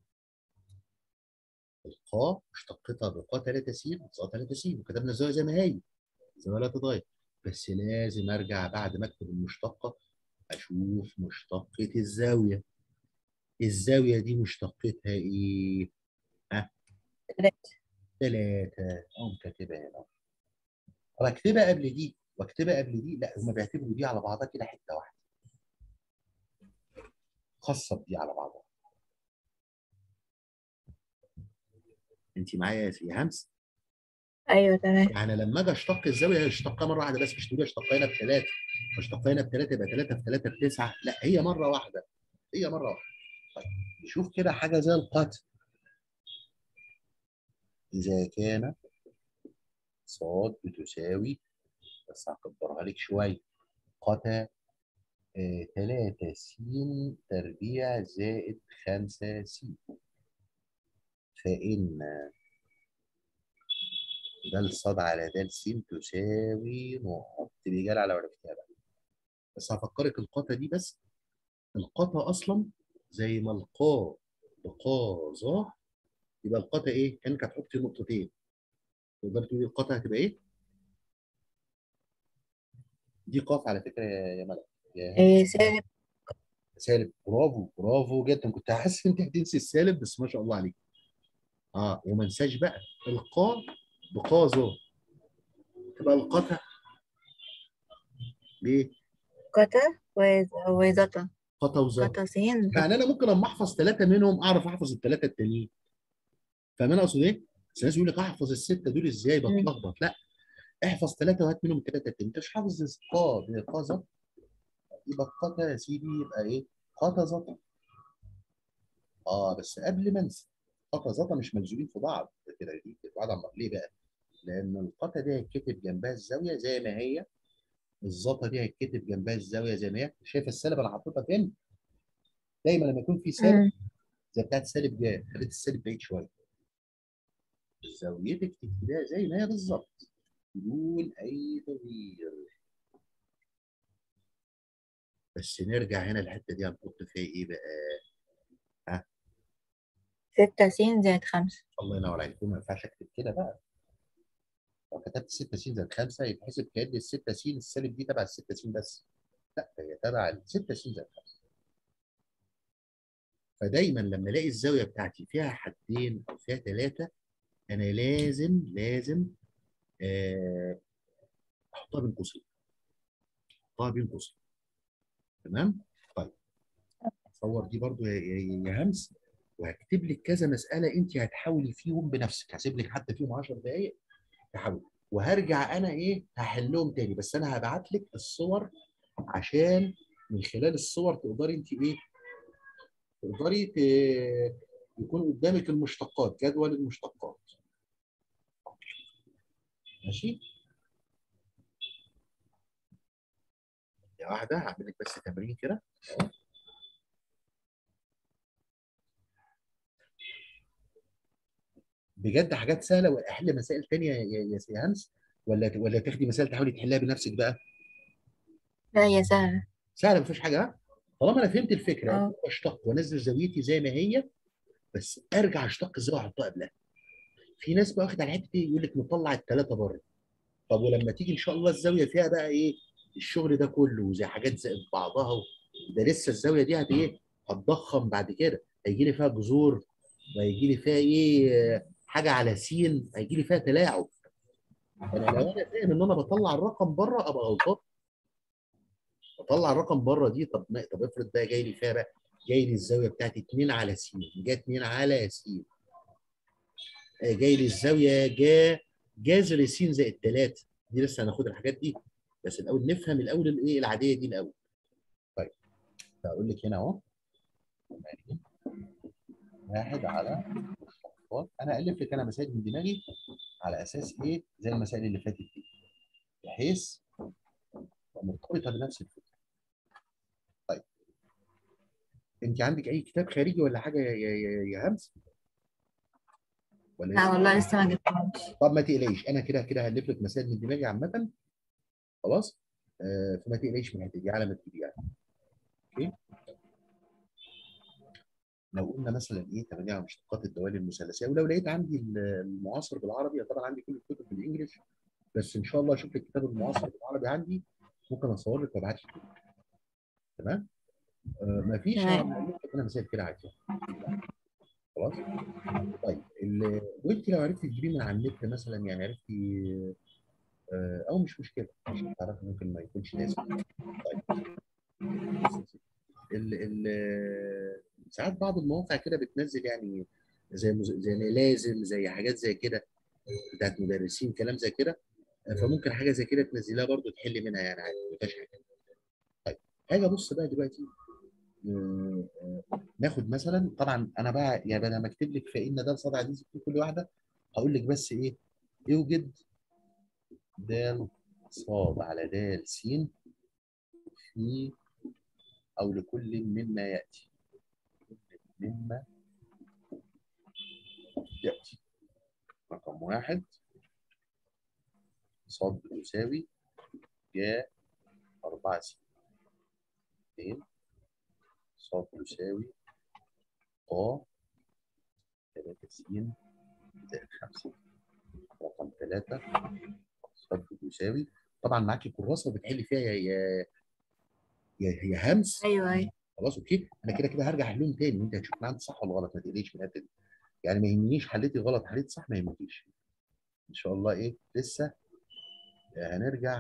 القا مشتقتها بقا ثلاثة س، صا ثلاثة س، وكتبنا الزاويه زي ما هي، الزاويه لا تتغير. بس لازم ارجع بعد ما اكتب المشتقه، اشوف مشتقه الزاويه. الزاويه دي مشتقتها ايه؟ ها؟ تلاتة. ثلاثة. اقوم كاتبها هنا. طب اكتبها قبل دي واكتبها قبل دي؟ لا، هم بيعتبروا دي على بعضها كده حته واحده، خاصه بدي على بعضها. انت معايا يا همس؟ أيوة تمام. يعني لما اجي اشتق الزاويه اشتقها مره واحده بس، مش تقولي اشتقها هنا بثلاثه واشتقها هنا بثلاثه يبقى ثلاثه في ثلاثه بتسعه، لا، هي مره واحده، هي مره واحده. طيب نشوف كده حاجه زي القتل. اذا كان ص بتساوي، بس هكبرها لك شويه، قتا ثلاثة س تربيع زائد خمسة س، فإن د ص على د س تساوي نقط. تبقى جالة على عرفتها بقى. بس هفكرك القاتا دي بس، القاتا أصلا زي ما القا بقا ظا، يبقى القاتا إيه؟ كأنك هتحطي نقطتين. تقدر تقولي القاتا هتبقى إيه؟ دي قاف على فكرة يا يا ملك، يا إيه همس. سالب. سالب، برافو برافو جدا. كنت حاسس ان انت هتنسي السالب، بس ما شاء الله عليك. اه وما انساش بقى القا بقا ظا، تبقى القتا ليه؟ قطا وز- وزتا. قتا وظا. قطا سين يعني زتا. انا ممكن اما احفظ ثلاثه منهم اعرف احفظ الثلاثه التانيين. فاهم انا اقصد ايه؟ بس الناس يقول لك احفظ السته دول ازاي؟ مم. بتلخبط. لا، احفظ ثلاثه وهات منهم الثلاثه التانيين. انت مش حافظ قا بقا ظا، يبقى قتا يا سيدي يبقى ايه؟ قتا ظا. اه بس قبل ما انسى، قتا ظا مش ملزومين في بعض كده، دي بتتبعد عن بعض. ليه بقى؟ لان القتا دي هيتكتب جنبها الزاويه زي ما هي، الزتا دي هيتكتب جنبها الزاويه زي ما هي. شايف السالب انا حاططها فين؟ دايما لما يكون في سالب مم. زي بتاعت سالب جا، خليت السالب بعيد شويه. زاويتك تكتبها زي ما هي بالظبط بدون اي تغيير. بس نرجع هنا الحته دي هنحط فيها ايه بقى؟ ها؟ ستة س زائد خمسة. الله ينور عليك، ما ينفعش اكتب كده بقى. لو كتبت ستة س زائد خمسة يتحسب كأن ال ستة س السالب دي تبع ال ستة س بس. لا، هي تبع ال ستة س زائد خمسة. فدايما لما الاقي الزاويه بتاعتي فيها حدين او فيها ثلاثه، انا لازم لازم آه، احطها بين قوسين. احطها بين قوسين. تمام؟ طيب صور دي برضو يا يا- يا همس، وهكتب لك كذا مساله انت هتحاولي فيهم بنفسك، هسيب لك حتى فيهم عشر دقائق تحاولي، وهرجع انا ايه هحلهم تاني. بس انا هبعت لك الصور عشان من خلال الصور تقدري انت ايه تقدري ت- يكون قدامك المشتقات، جدول المشتقات. ماشي؟ يا واحده هعمل لك بس تمرين كده اهو. بجد حاجات سهله، واحل مسائل تانيه يا يا يا همس، ولا ولا تاخدي مسائل تحاولي تحلها بنفسك بقى؟ لا هي سهلة. سهله مفيش حاجه. ها؟ طالما انا فهمت الفكره انا اه. بشتق وانزل زاويتي زي ما هي، بس ارجع اشتق الزاويه احطها قبلها. في ناس بقى واخد على الحته دي يقول لك نطلع الثلاثه بره. طب ولما تيجي ان شاء الله الزاويه فيها بقى ايه الشغل ده كله زي حاجات زائد بعضها و... ده لسه الزاويه دي هت ايه هتضخم بعد كده، هيجي لي فيها جذور، وهيجي لي فيها ايه حاجه على سين، هيجي لي فيها تلاعب. انا لو انا فاهم ان انا بطلع الرقم بره ابقى غلطان. بطلع الرقم بره دي، طب ما طب افرض بقى جاي لي فيها بقى جاي لي الزاويه بتاعتي اتنين على س، جا اتنين على س، جاي لي الزاويه جا جذر س زائد ثلاثة. دي لسه هناخد الحاجات دي، بس الاول نفهم الاول الايه العاديه دي الاول. طيب هقول لك هنا اهو واحد على مشتقات. انا الف لك انا مسائل من دماغي على اساس ايه زي المسائل اللي فاتت دي، بحيث تبقى مرتبطه بنفس الفكره. طيب انت عندك اي كتاب خارجي ولا حاجه يا يا يا يا همس ولا لا لسه؟ والله لسه ما جبتهمش. طب ما تقلقيش، انا كده كده هلف لك مسائل من دماغي عامه. خلاص. آه فما تقلقيش من الحته دي على ما تيجي يعني. اوكي. لو قلنا مثلا ايه تمانية على مشتقات الدوال المثلثيه، ولو لقيت عندي المعاصر بالعربي، طبعا عندي كل الكتب بالانجلش، بس ان شاء الله اشوف لك الكتاب المعاصر بالعربي عندي، ممكن اصور لك وابعت لك. تمام. آه ما فيش تمام. انا مسائل كده عادي. خلاص. طيب ال- وانت لو عرفتي تجيبيه من على النت مثلا، يعني عرفتي آه او مش مشكله مش هتعرفي ممكن ما يكونش ناسب. طيب بص يا سيدي، ال ال ساعات بعض المواقع كده بتنزل يعني زي مز- زي لازم زي حاجات زي كده بتاعت مدرسين كلام زي كده، فممكن حاجه زي كده تنزلها برضو تحل منها يعني عادي ما فيهاش حاجه. طيب حاجه بص بقى دلوقتي آه، آه، ناخد مثلا، طبعا انا بقى يعني انا مكتب لك فان ده صاد عزيز في كل واحده، هقول لك بس ايه يوجد د صاد على د س في او لكل مما ياتي. مما ياتي رقم واحد صاد بتساوي جا أربعة س. اثنين صاد بتساوي ق ثلاثة س زائد خمسة. رقم ثلاثة صاد بتساوي، طبعا معاكي كراسه وبتحلي فيها يا يا يا يا همس. ايوه ايوه. خلاص اوكي، انا كده كده هرجع احلهم تاني وانت هتشوف انا عندي صح ولا غلط، ما تقلقيش من الحته دي. يعني ما يهمنيش حليتي غلط حليتي صح ما يهمنيش. ان شاء الله ايه لسه هنرجع،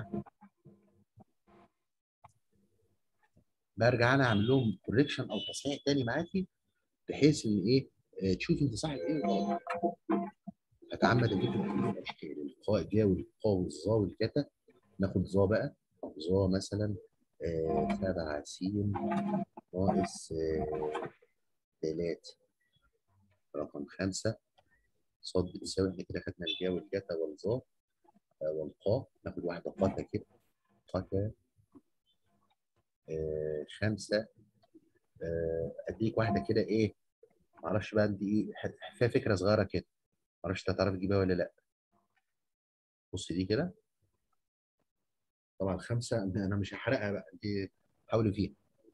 برجع انا اعمل لهم كوريكشن او تصحيح تاني معاكي، بحيث ان ايه آه، تشوفي انت صح ايه وغلط. هتعمد اجيب لك كل الاشكال القاء جا والقاء والظا والكتا. ناخد ظا بقى، ظا مثلا آه سبعة س ناقص آه ثلاثة. رقم خمسة صاد بتساوي، احنا كده خدنا الجا والجتا والظا آه، والقاف، ناخد واحدة قاتا كده قاتا آه خمسة. آه أديك واحدة كده إيه معرفش بقى دي ايه، ح- فيها فكره صغيره كده، معرفش انت هتعرف تجيبها ولا لا. بص دي كده، طبعا خمسه انا مش هحرقها بقى، دي حاولوا فيها.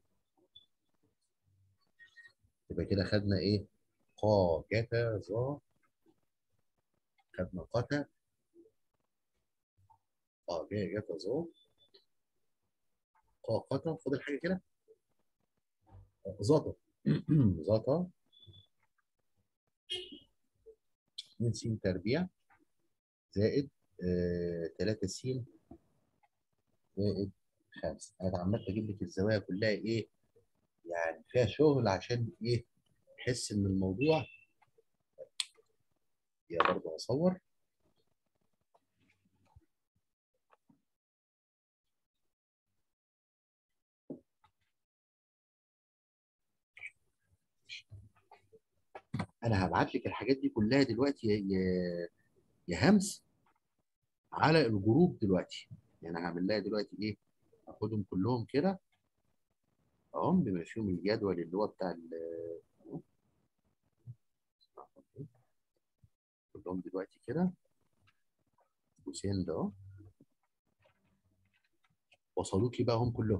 يبقى كده خدنا ايه؟ قا جتا ظا، خدنا قتا، قا جا جتا ظا، قا قتا، فاضل حاجه كده، زاتا. زاتا اتنين س تربيع زائد آه تلاتة س زائد خمسة. انا عمال اجيب لك الزوايا كلها ايه، يعني فيها شغل عشان ايه، تحس ان الموضوع. يا برضه اصور. انا هبعت لك الحاجات دي كلها دلوقتي يا يا يا همس على الجروب دلوقتي. يعني هعمل لها دلوقتي ايه، اخدهم كلهم كده اهو بما فيهم الجدول اللي هو بتاع ال- كلهم دلوقتي كده، وسين ده اهو، وصلوكي بقى هم كلهم.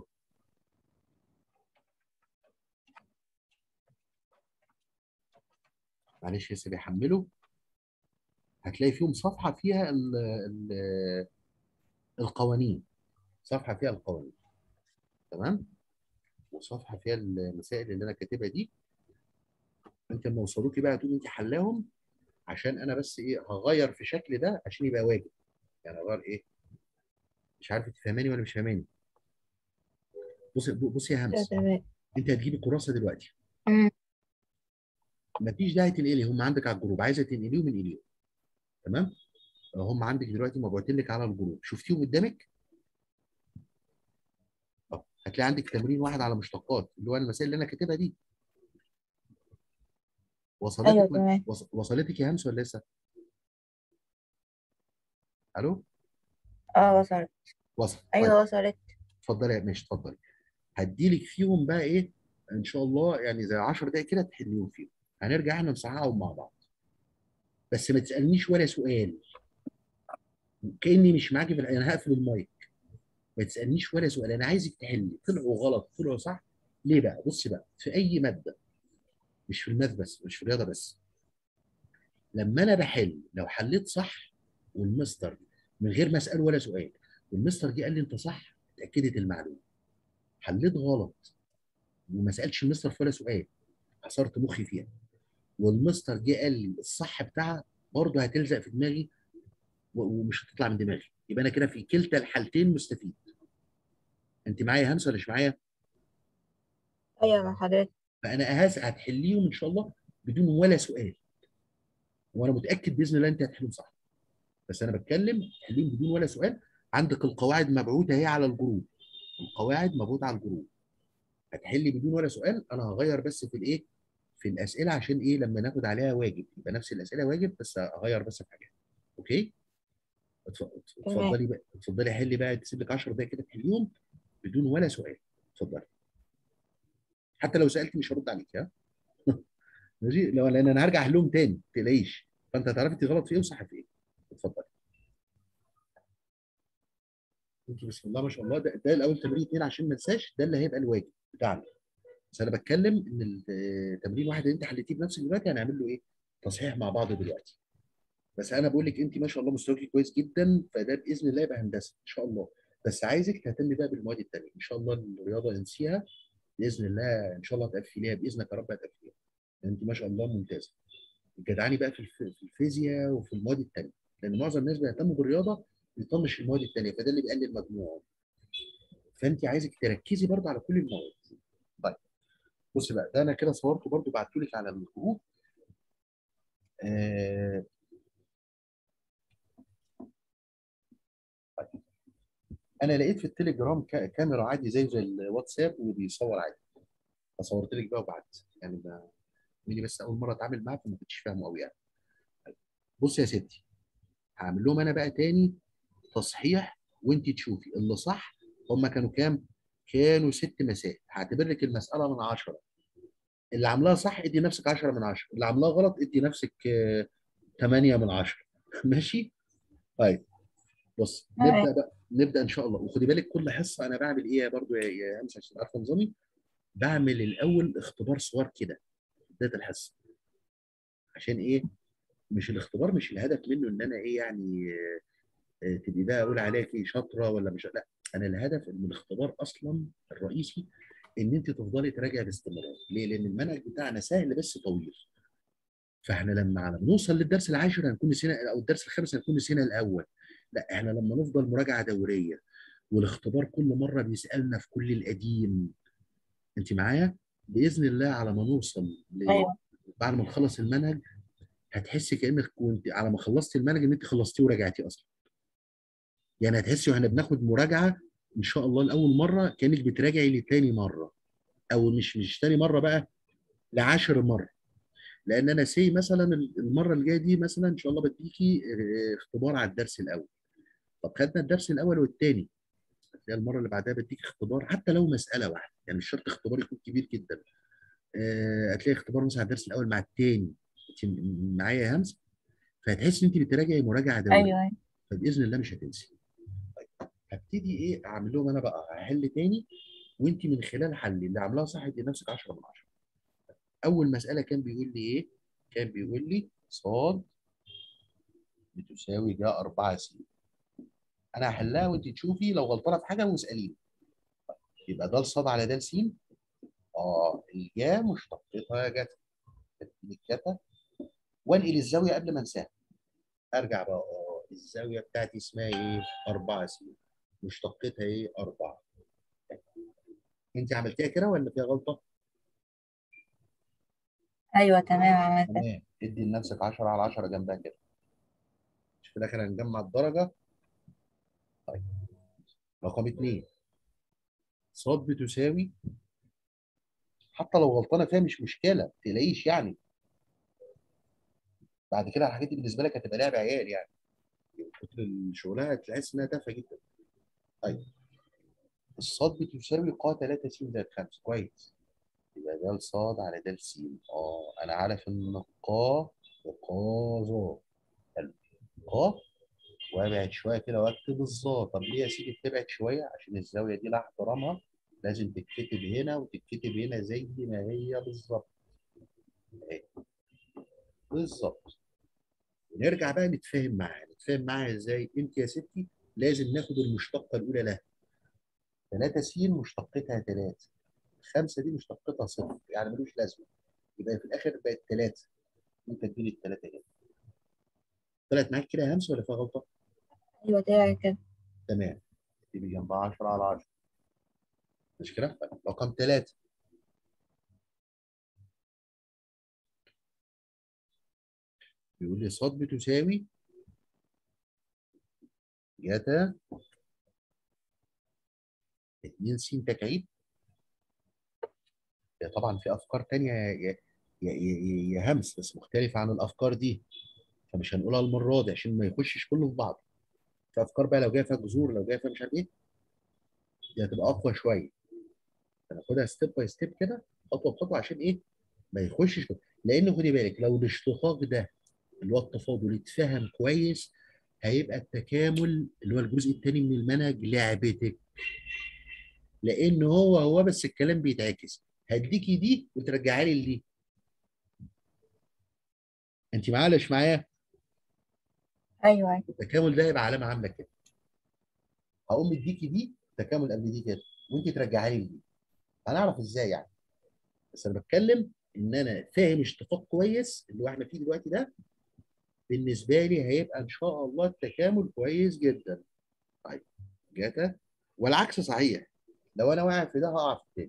معلش لسه بيحملوا. هتلاقي فيهم صفحه فيها ال ال القوانين، صفحه فيها القوانين، تمام، وصفحه فيها المسائل اللي انا كاتبها دي. انت لما وصلوكي بقى تقومي انت حلاهم، عشان انا بس ايه هغير في شكل ده عشان يبقى واجب. يعني هغير ايه، مش عارف تفهماني ولا مش فاهماني. بصي بصي يا همس، تمام. انت هتجيبي كراسه دلوقتي، أمم. مفيش داعي تنقلي، هم عندك على الجروب، عايزه تنقليهم انقليهم، تمام. هم عندك دلوقتي مبعوتين لك على الجروب، شفتيهم قدامك؟ اه هتلاقي عندك تمرين واحد على مشتقات اللي هو المسائل اللي انا كاتبها دي. أيوة وصلتك ولا تمام. وص- وصلتك يا همس ولا لسه؟ الو. اه وصلت. وصل طيب. أيوة وصلت. اتفضلي يا ماشي اتفضلي. هديلك فيهم بقى ايه، ان شاء الله يعني زي عشر دقائق كده تحليهم فيهم. هنرجع احنا نصححهم مع بعض، بس ما تسالنيش ولا سؤال، كاني مش معاكي في الح- انا هقفل المايك. ما تسالنيش ولا سؤال، انا عايزك تحلي، طلعوا غلط طلعوا صح. ليه بقى؟ بصي بقى، في اي ماده، مش في الماث بس، مش في الرياضه بس، لما انا بحل لو حليت صح والمستر من غير ما اسال ولا سؤال، والمستر جه قال لي انت صح، اتاكدت المعلومه. حليت غلط وما سالتش المستر في ولا سؤال، عصرت مخي فيها، والمستر جه قال لي الصح بتاعها، برضه هتلزق في دماغي و- ومش هتطلع من دماغي، يبقى انا كده في كلتا الحالتين مستفيد. انت معايا همسه ولا مش معايا؟ أيوة مع حضرتك. فانا هس هتحليهم ان شاء الله بدون ولا سؤال، وانا متاكد باذن الله انت هتحلهم صح. بس انا بتكلم تحليهم بدون ولا سؤال. عندك القواعد مبعوثه اهي على الجروب، القواعد مبعوثه على الجروب، هتحلي بدون ولا سؤال. انا هغير بس في الايه، في الاسئله، عشان ايه لما ناخد عليها واجب يبقى نفس الاسئله واجب، بس هغير بس في حاجات. اوكي. اتف- تمام. اتفضلي بقى، اتفضلي حلي بقى، تسيب لك عشر دقائق كده تحليهم بدون ولا سؤال. اتفضلي. حتى لو سالت مش هرد عليك ها. ماشي، لو لان انا هرجع احلهم تاني ما تقلقيش، فانت هتعرفي انت غلط في ايه وصح في ايه. اتفضلي. انت بسم الله ما شاء الله، ده, ده الاول تمرين اتنين عشان ما انساش، ده اللي هيبقى الواجب بتاعنا. بس انا بتكلم ان التمرين واحد اللي انت حليتيه بنفسك دلوقتي هنعمل له ايه، تصحيح مع بعض دلوقتي. بس انا بقول لك انت ما شاء الله مستواكي كويس جدا، فده باذن الله يبقى هندسه ان شاء الله. بس عايزك تهتمي بقى بالمواد التانيه ان شاء الله. الرياضه انسيها باذن الله، ان شاء الله هتقفليها باذنك يا رب، هتقفليها. انت ما شاء الله ممتازه. جدعاني بقى في الف- في الفيزياء وفي المواد التانيه، لان معظم الناس بيهتموا بالرياضه بيطنش المواد التانيه، فده اللي بيقلل مجموعه. فانت عايزك تركزي برضه على كل المواد. طيب بصي بقى، ده انا كده صورته برضه بعته لك على الجروب. آه. طيب. انا لقيت في التليجرام كا- كاميرا عادي زي زي الواتساب وبيصور عادي، فصورت لك بقى وبعت يعني ده مني، بس اول مره اتعامل معاه فما كنتش فاهمه قوي يعني. طيب. بصي يا ستي، هعمل لهم انا بقى تاني تصحيح وانت تشوفي اللي صح. هم كانوا كام؟ كانوا ست مسائل، هعتبر لك المساله من عشرة. اللي عاملاها صح ادي نفسك عشرة من عشرة، اللي عاملاها غلط ادي نفسك آه، ثمانية من عشرة. ماشي. طيب بص تمام. نبدا بقى، نبدا ان شاء الله. وخدي بالك كل حصه انا بعمل ايه برضو يا يا امس عشان عارفه نظامي. بعمل الاول اختبار صور كده في بدايه الحصه. عشان ايه؟ مش الاختبار مش الهدف منه ان انا ايه يعني آه، تبقي بقى اقول عليكي شاطره ولا مش، لا. انا الهدف من الاختبار اصلا الرئيسي ان انت تفضلي تراجعي باستمرار. ليه؟ لان المنهج بتاعنا سهل بس طويل. فاحنا لما على نوصل للدرس العاشر هنكون نسينا، او الدرس الخامس هنكون نسينا الاول. لا، احنا لما نفضل مراجعه دوريه والاختبار كل مره بيسالنا في كل القديم، انت معايا؟ باذن الله على ما نوصل ل... ايوه. بعد ما نخلص المنهج هتحسي كانك كنت على ما خلصتي المنهج ان انت خلصتيه وراجعتيه اصلا. يعني هتحسي واحنا بناخد مراجعه ان شاء الله لاول مره كانك بتراجعي لتاني مره، او مش مش تاني مره بقى، لعاشر مره. لان انا سي مثلا المره اللي جايه دي مثلا ان شاء الله بديكي اه، اختبار على الدرس الاول. طب خدنا الدرس الاول والثاني، هتلاقي المره اللي بعدها بديك اختبار حتى لو مساله واحده، يعني مش شرط اختبار يكون كبير جدا. اه، هتلاقي اختبار مثلا على الدرس الاول مع الثاني. انت معايا يا همس؟ فهتحس ان انت بتراجعي مراجعه دوريه. ايوه. فباذن الله مش هتنسي. هبتدي ايه اعمل لهم انا بقى، هحل تاني. وانت من خلال حلي اللي عاملاها صح ادي نفسك عشرة من عشرة. اول مساله كان بيقول لي ايه؟ كان بيقول لي صاد بتساوي جا أربعة س. انا هحلها وانت تشوفي لو غلطانه في حاجه واساليني. يبقى ده صاد على ده س. اه الجا مشتقتها جتا. تديني الجتا وانقل الزاويه قبل ما انساها. ارجع بقى، اه الزاويه بتاعتي اسمها ايه؟ أربعة س. مشتقتها ايه؟ أربعة. انت عملتيها كده ولا فيها غلطه؟ ايوه تمام عملت. تمام. ادي لنفسك عشرة على عشرة جنبها كده. مش في الاخر هنجمع الدرجه. طيب رقم اثنين، صاد بتساوي، حتى لو غلطانه فيها مش مشكله ما تقلقيش يعني. بعد كده الحاجات دي بالنسبه لك هتبقى لعب عيال يعني. كتر شغلها هتحس انها تافهه جدا. طيب الصاد بتساوي ق ثلاثة س زائد خمسة. كويس. يبقى ده صاد على ده س. اه انا عارف ان ق وق ظا. حلو. ق وابعد شويه كده واكتب الظا. طب ليه يا سيدي بتبعد شويه؟ عشان الزاويه دي لها احترامها، لازم تتكتب هنا وتتكتب هنا زي ما هي بالظبط. اهي بالظبط. ونرجع بقى نتفاهم معاها. نتفاهم معاها ازاي؟ انت يا ستي لازم ناخد المشتقه الاولى لها. ثلاثة س مشتقتها ثلاثة. خمسة دي مشتقتها صفر، يعني ملوش لازمه. يبقى في الاخر بقت ثلاثة. انت تديني الثلاثه هنا. طلعت معاك كده يا همس ولا فيها غلطه؟ ايوه تمام كده. تمام. تيجي جنبها عشرة على عشرة. مش كده؟ طيب، رقم ثلاثة بيقول لي ص بتساوي جتا اتنين س تكعيب. هي طبعا في افكار تانية يا يا يا, يا, يا همس بس مختلفه عن الافكار دي. فمش هنقولها المره دي عشان ما يخشش كله في بعض. في افكار بقى لو جايه فيها جذور، لو جايه فيها مش عارف ايه، دي هتبقى اقوى شويه. هناخدها ستيب باي ستيب كده، خطوه بخطوه. عشان ايه؟ ما يخشش كله. لان خدي بالك لو الاشتقاق ده اللي هو التفاضل اتفهم كويس، هيبقى التكامل اللي هو الجزء الثاني من المنهج لعبتك. لان هو هو بس الكلام بيتعكس. هديكي دي وترجعي لي دي. انت معلش معايا؟ ايوه ايوه. التكامل ده يبقى علامه عامله كده. هقوم مديكي دي تكامل قبل دي كده، وانت ترجعي لي دي. هنعرف ازاي يعني؟ بس انا بتكلم ان انا فاهم اشتقاق كويس اللي هو احنا فيه دلوقتي ده. بالنسبه لي هيبقى ان شاء الله التكامل كويس جدا. طيب جاتا. والعكس صحيح. لو انا واقع في ده هقع في التاني.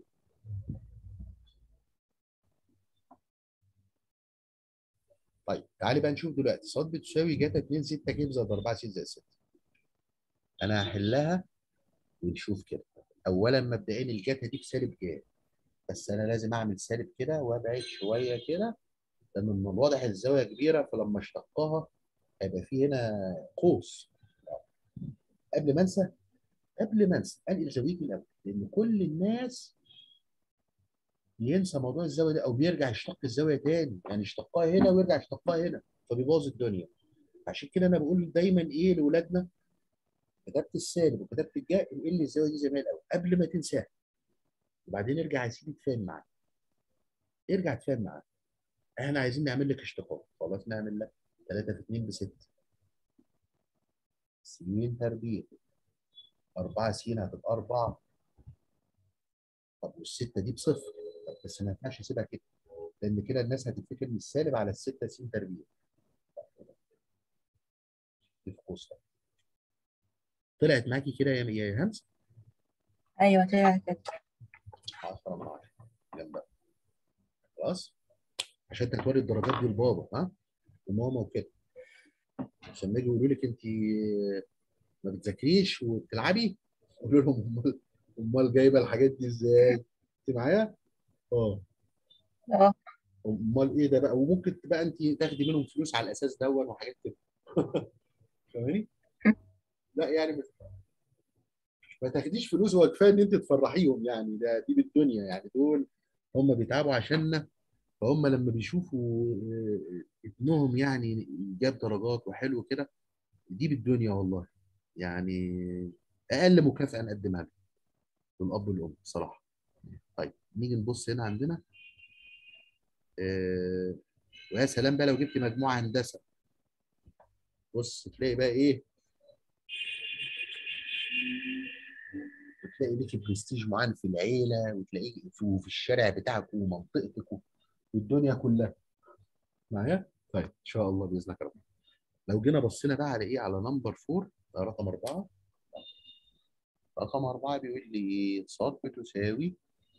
طيب تعالي بقى نشوف دلوقتي ص بتساوي جاتا اتنين ستة ج زائد أربعة س زائد ستة. انا هحلها ونشوف كده. اولا مبدئيا الجاتا دي بسالب ج. بس انا لازم اعمل سالب كده وابعد شويه كده، لان من الواضح الزاويه كبيره فلما اشتقها هيبقى في هنا قوس. قبل ما انسى، قبل ما انسى انقل زاويتي الاول، لان كل الناس ينسى موضوع الزاويه ده، او بيرجع يشتق الزاويه تاني، يعني يشتقها هنا ويرجع يشتقها هنا، فبيبوظ الدنيا. عشان كده انا بقول دايما ايه لاولادنا، كتبت السالب وكتبت الجاء، انقل لي الزاويه دي زي ما هي الاول قبل ما تنساها، وبعدين ارجع يا سيدي تفهم معاه، ارجع تفهم معاه. احنا عايزين نعمل لك اشتقاق، خلاص نعمل لك ثلاثة في اتنين ب ستة، س تربيع، أربعة س هتبقى أربعة. طب والستة دي بصفر، طب بس ما ينفعش اسيبها كده، لان كده الناس هتفتكر ان السالب على الستة س تربيع، دي في قوسها. طلعت معاكي كده يا يا همس؟ أيوة طلع كده. عشرة من عشرة جنبها. خلاص، عشان تكبري الدرجات دي لبابا ها وماما وكده، عشان ما يجي يقولوا لك انت ما بتذاكريش وبتلعبي، قولوا لهم امال، امال جايبه الحاجات دي ازاي؟ انت معايا؟ اه. اه. امال ايه ده بقى؟ وممكن بقى انت تاخدي منهم فلوس على الاساس دون وحاجات كده. فاهماني؟ لا يعني ما تاخديش فلوس، هو كفايه ان انت تفرحيهم، يعني ده دي بالدنيا، يعني دول هم بيتعبوا عشاننا، فهم لما بيشوفوا آه، ابنهم يعني جاب درجات وحلو كده، دي بالدنيا والله، يعني اقل مكافاه نقدمها لهم للاب والام بصراحه. طيب نيجي نبص هنا عندنا، آه، ويا سلام بقى لو جبت مجموعه هندسه، بص تلاقي بقى ايه، وتلاقي ليكي برستيج معين في العيله، وتلاقيه في في الشارع بتاعك ومنطقتك والدنيا كلها. معايا؟ طيب ان شاء الله باذن الله. لو جينا بصينا بقى على ايه، على نمبر اربعة، رقم اربعه، رقم اربعه بيقول لي ايه، ص بتساوي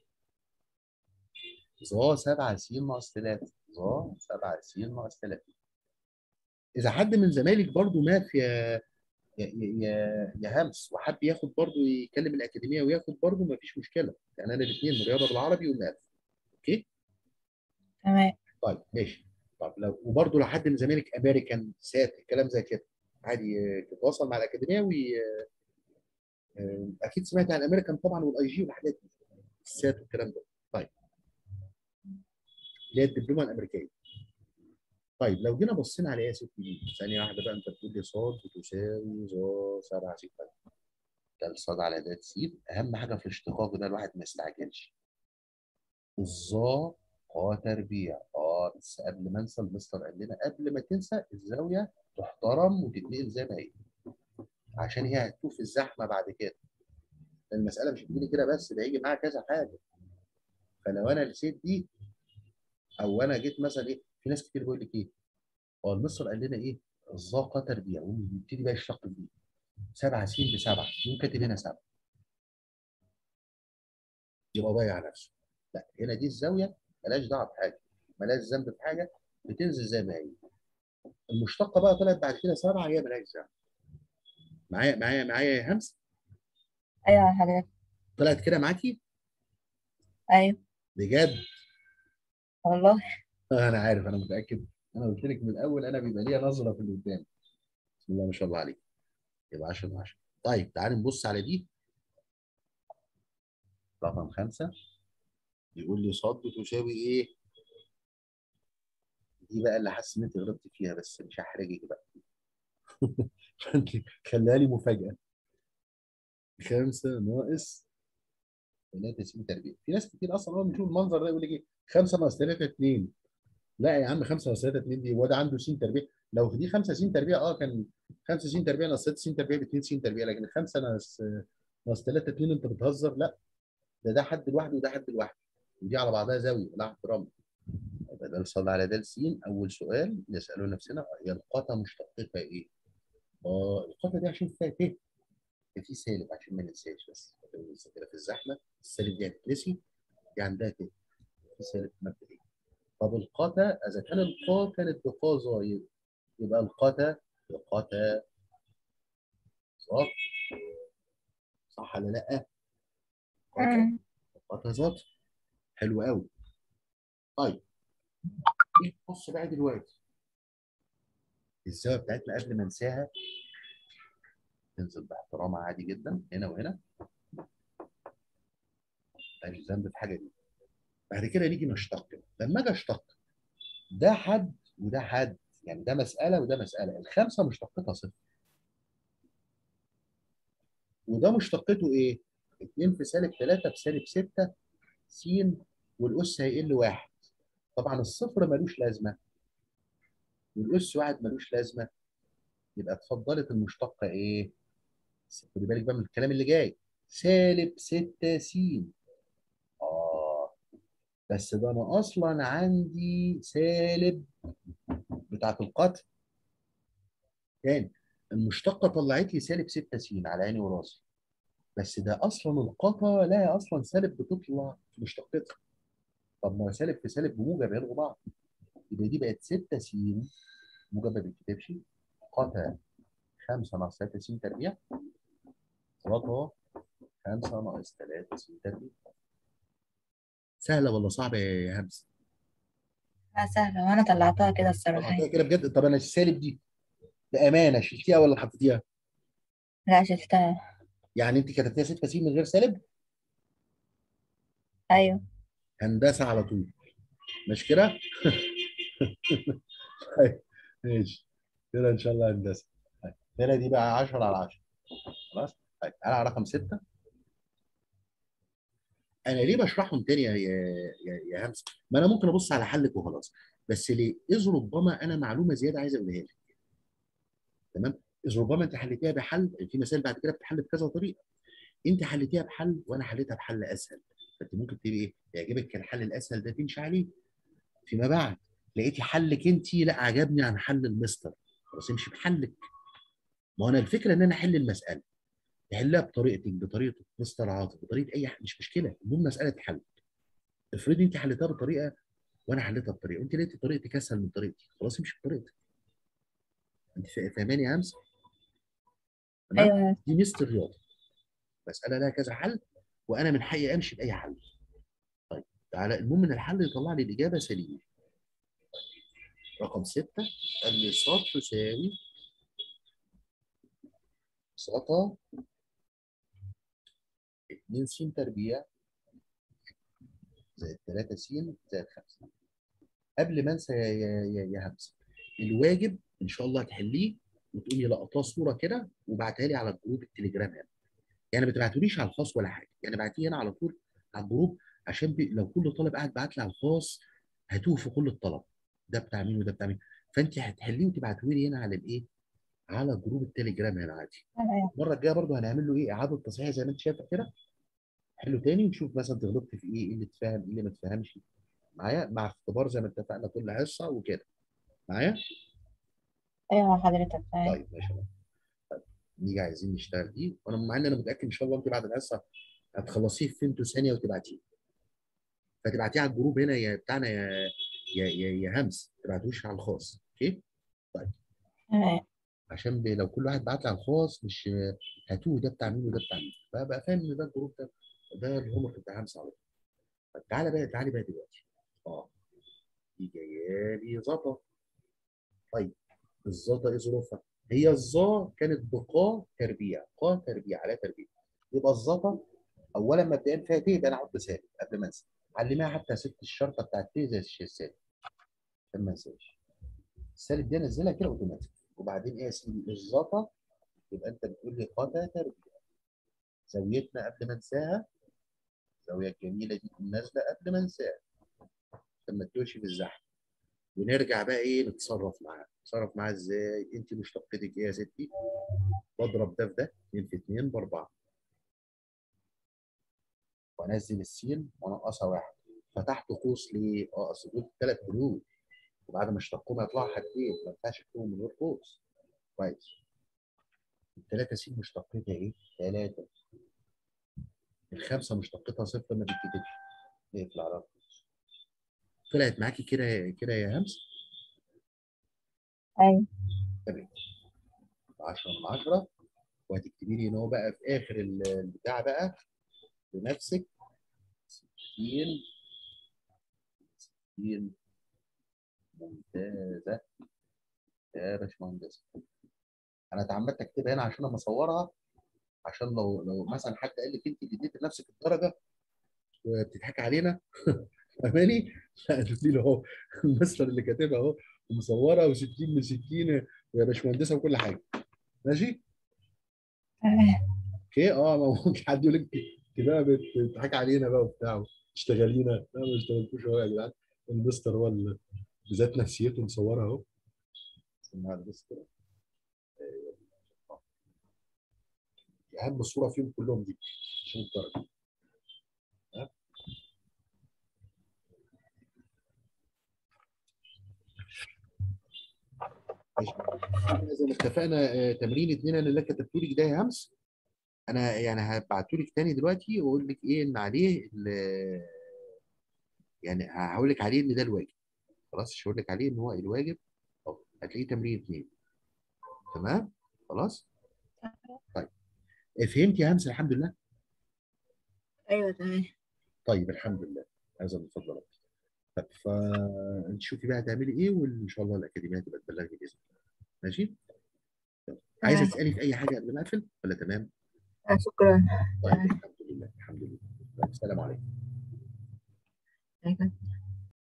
ظ سبعة س ناقص ثلاثة، ظ سبعة س ناقص ثلاثة. اذا حد من زمايلك برضو مات يا يا يا يا همس، وحب ياخد برضو يكلم الاكاديميه وياخد برضو، ما فيش مشكله، يعني انا الاثنين رياضه بالعربي وماث. اوكي. تمام. طيب ماشي. طب لو وبرضو لو حد من زمايلك امريكان سات الكلام زي كده، عادي آه، يتواصل مع الاكاديميه وي... آه، اكيد سمعت عن الامريكان طبعا والاي جي والحاجات دي، السات والكلام ده. طيب اللي هي الدبلومه الامريكيه. طيب لو جينا بصينا على ايه يا ستي دي، ثانيه واحده بقى، انت بتقول لي ص بتساوي ظ سبعة س، ده الصاد على ده س. اهم حاجه في الاشتقاق ده الواحد ما يستعجلش، الظا ق تربيع، اه بس قبل ما انسى المستر قال لنا قبل ما تنسى الزاويه تحترم وتتنقل زي ما هي، عشان هي هتشوف في الزحمه بعد كده، المساله مش هتجيلي كده بس، ده هيجي معاها كذا حاجه. فلو انا نسيت دي، او انا جيت مثلا ايه، في ناس كتير بيقول لك ايه، هو المستر قال لنا ايه، الظا ق تربيع، ويبتدي بقى يشتق دي سبعة س بسبعة، يقوم كاتب هنا سبعة، يبقى ضيع نفسه. لا هنا دي الزاويه مالهاش دعوه بحاجه، مالهاش ذنب في حاجه، بتنزل زي ما هي. المشتقه بقى طلعت بعد كده سبعه، هي مالهاش ذنب. معايا معايا معايا يا همس؟ أيوة حضرتك. طلعت كده معاكي؟ أيوة. بجد؟ والله. انا عارف، انا متاكد، انا قلت لك من الاول انا بيبقى ليا نظره في اللي قدام. بسم الله ما شاء الله عليك. يبقى عشرة من عشرة. طيب تعالي نبص على دي، رقم خمسه، يقول لي ص بتساوي ايه؟ دي بقى اللي حاسس ان انت غلطت فيها، بس مش هحرجك بقى. فانت خليها لي مفاجاه. خمسه ناقص ثلاثة س تربيع. في ناس كتير اصلا اول ما يشوف المنظر ده يقول لك ايه، خمسه ناقص ثلاثة اتنين. لا يا عم، خمسه ناقص ثلاثة اتنين دي هو ده عنده س تربيع؟ لو دي خمسه س تربيع اه كان خمسه س تربيع ناقص ستة س تربيع ب اتنين س تربيع، لكن خمسه ناقص ناقص ثلاثة اتنين انت بتهزر؟ لا، ده ده حد لوحده وده حد لوحده، ودي على بعضها زاويه، لا احترام. يبقى ده صلى على ده س. اول سؤال نساله نفسنا، هي القاتا مشتقتها ايه؟ اه القاتا دي عشان فيها ت، في سالب عشان ما ننساش، بس لسه كده في الزحمه السالب دي هتتنسي، دي عندها ت، في سالب مبدئي. طب القاتا اذا كان القا كانت بقا ظاهر، يبقى القاتا القاتا ظاهر، صح ولا لا؟ قاتا أمم. القاتا ظاهر، حلو قوي. طيب بص بقى دلوقتي، الزاويه بتاعتنا قبل ما انساها تنزل باحترام عادي جدا هنا وهنا، مفيش ذنب في حاجه دي. بعد كده نيجي نشتق. لما اجي اشتق ده حد وده حد، يعني ده مساله وده مساله. الخمسه مشتقتها صفر، وده مشتقته ايه؟ اتنين في سالب تلاتة بسالب ستة س، والاس هيقل واحد. طبعا الصفر ملوش لازمه والاس واحد ملوش لازمه، يبقى اتفضلت المشتقه ايه؟ خدي بالك بقى من الكلام اللي جاي، سالب ستة س. اه بس ده انا اصلا عندي سالب بتاعت القطر. تاني، المشتقه طلعت لي سالب ستة س على عيني وراسي، بس ده اصلا القطا لها اصلا سالب بتطلع في مشتقتها. طب ما سالب في سالب بموجب يلغوا بعض، يبقى دي بقت ستة س موجب ما بيتكتبش، قطا خمسة ناقص ثلاثة س تربيع، قطا خمسة ناقص ثلاثة س تربيع. سهله ولا صعبه يا همسه؟ اه سهلة، وانا طلعتها كده الصراحة طلعتها يعني. كده بجد؟ طب انا السالب دي بامانه شلتيها ولا حطيتيها؟ لا شفتها. يعني انت كتبتيها ستة س من غير سالب؟ ايوه. هندسه على طول، مش كده؟ طيب، ماشي كده ان شاء الله هندسه. طيب هنا دي بقى عشرة على عشرة. خلاص. طيب تعالى على رقم ستة. انا ليه بشرحهم تاني يا يا يا, يا همسه؟ ما انا ممكن ابص على حلك وخلاص، بس ليه؟ اذ ربما انا معلومه زياده عايز اقولها لك. تمام؟ اذ ربما انت حليتيها بحل، في مسائل بعد كده بتحل بكذا طريقه، انت حليتيها بحل وانا حليتها بحل اسهل، فانت ممكن تبقي ايه؟ يعجبك الحل الاسهل ده تمشي عليه. فيما بعد لقيتي حلك انت لا عجبني عن حل المستر، خلاص امشي بحلك. ما هو انا الفكره ان انا احل المساله، تحلها بطريقتك، بطريقه مستر عاطف، بطريقه اي حد، مش مشكله، المهم مساله حل. افرضي انت حليتها بطريقه وانا حليتها بطريقه وانت لقيتي طريقتك اسهل من طريقتي، خلاص امشي بطريقتك. انت فا- فاهماني يا همسه؟ تمام. ايوه. دي ميزه الرياضه، مساله لها كذا حل وانا من حقي امشي باي حل. طيب تعالى، المهم ان الحل يطلع لي الاجابه سليمه. رقم ستة، قال لي ص تساوي سطا اتنين س تربيع زائد تلاتة س زائد خمسة. قبل ما انسى يا يا يا يا همسه، الواجب ان شاء الله هتحليه وتقولي لقطاه صوره كده وبعتها لي على جروب التليجرام هنا. يعني ما تبعتوليش على الخاص ولا حاجه، يعني بعتيه هنا على طول على الجروب، عشان بي... لو كل طالب قاعد بعت لي على الخاص هتوه في كل الطلب، ده بتاع مين وده بتاع مين. فانت هتحليه وتبعتوا لي هنا على الايه؟ على جروب التليجرام هنا عادي. ايوه. المره الجايه برضه هنعمل له ايه؟ اعاده تصحيح زي ما انت شايف كده، حلو تاني ونشوف مثلا انت غلطت في ايه، ايه اللي اتفهم ايه اللي ما اتفهمش معايا، مع اختبار زي ما اتفقنا كل حصه وكده معايا. ايوه حضرتك معاك. طيب ماشي. طيب نيجي عايزين نشتغل دي، وانا مع ان انا متاكد ان شاء الله انت بعد الحصه هتخلصيه في فيمتو ثانيه وتبعتيه، فتبعتيه على الجروب هنا يا بتاعنا يا يا يا, يا همس، ما تبعتوش على الخاص. اوكي؟ طيب تمام. عشان ب- لو كل واحد بعت لي على الخاص مش هتوه ده بتاع مين وده بتاع مين، فبقى فاهم ان ده الجروب ده ده الهوم ورك بتاع همس على طول. طب تعالى بقى، تعالى بقى دلوقتي. اه دي جايه لي ظبط. طيب الظا ايه ظروفها؟ هي الظا كانت بقا تربيع، قا تربيع على تربيع، يبقى الظا اولا مبدئيا فيها ت، يبقى انا احط سالب قبل ما انسى. علمها حتى ست الشرطه بتاعت ت زي السالب عشان ما انساش. السالب دي انزلها كده اوتوماتيك. وبعدين ايه يا سيدي؟ الظا يبقى انت بتقول لي قا تربيع، زاويتنا قبل ما انساها، الزاويه الجميله دي نازله قبل ما انساها عشان ما تتوهش في الزحمه. ونرجع بقى ايه نتصرف معاها. نتصرف معاها ازاي؟ انت مشتقتك ايه يا ستي؟ بضرب ده في ده، اتنين في اتنين ب اربعة، وانزل السين وانقصها واحد. فتحت قوس ليه؟ اه اصل دول ثلاث حلول، وبعد ما اشتقهم هيطلعوا حاجتين، ما ينفعش اكتبهم من غير قوس. كويس. الثلاثه س مشتقتها ايه؟ ثلاثه. الخمسه مشتقتها صفر ما بتكتبش، نقفل على القوس. طلعت معاكي كده كده يا همس؟ ايوه. تمام. عشرة من عشرة. وهتكتبي لي ان هو بقى في اخر البتاع بقى بنفسك ستين. ستين ممتازه يا باشمهندس. انا اتعمدت اكتبها هنا عشان اما اصورها، عشان لو لو مثلا حد قال لك انت اديتي لنفسك الدرجه وبتضحك علينا فاهماني؟ لا تقولي له اهو المستر اللي كاتبها اهو ومصوره و60 من ستين ويا باشمهندسه وكل حاجه. ماشي؟ تمام. اوكي. اه ما ممكن حد يقول لك انت بقى بت- بتضحكي علينا بقى وبتاع تشتغلينا. لا ما اشتغلتوش اهو يا جدعان. المستر هو اللي بذات نفسيته مصورها اهو. استنى بس كده. اهم صوره فيهم كلهم دي عشان الدرجه. ها؟ ماشي. زي ما اتفقنا آه، تمرين اتنين انا اللي كتبته لك ده يا همس. انا يعني هبعته لك تاني دلوقتي واقول لك ايه ان عليه ال- يعني هقول لك عليه ان ده الواجب. خلاص مش هقول لك عليه ان هو الواجب. أهو، هتلاقيه تمرين اتنين. تمام. خلاص. طيب آه، فهمت يا همس الحمد لله. ايوه تمام. طيب الحمد لله. هذا من فضل ربي. طب فانت شوفي بقى هتعملي ايه وان شاء الله الاكاديميه تبقى تبلغني باذن الله. ماشي. عايزه تمام. تسالي في اي حاجه قبل ما اقفل ولا تمام؟ آه، شكرا. طيب تمام. الحمد لله الحمد لله. طيب، السلام عليكم. أيوة.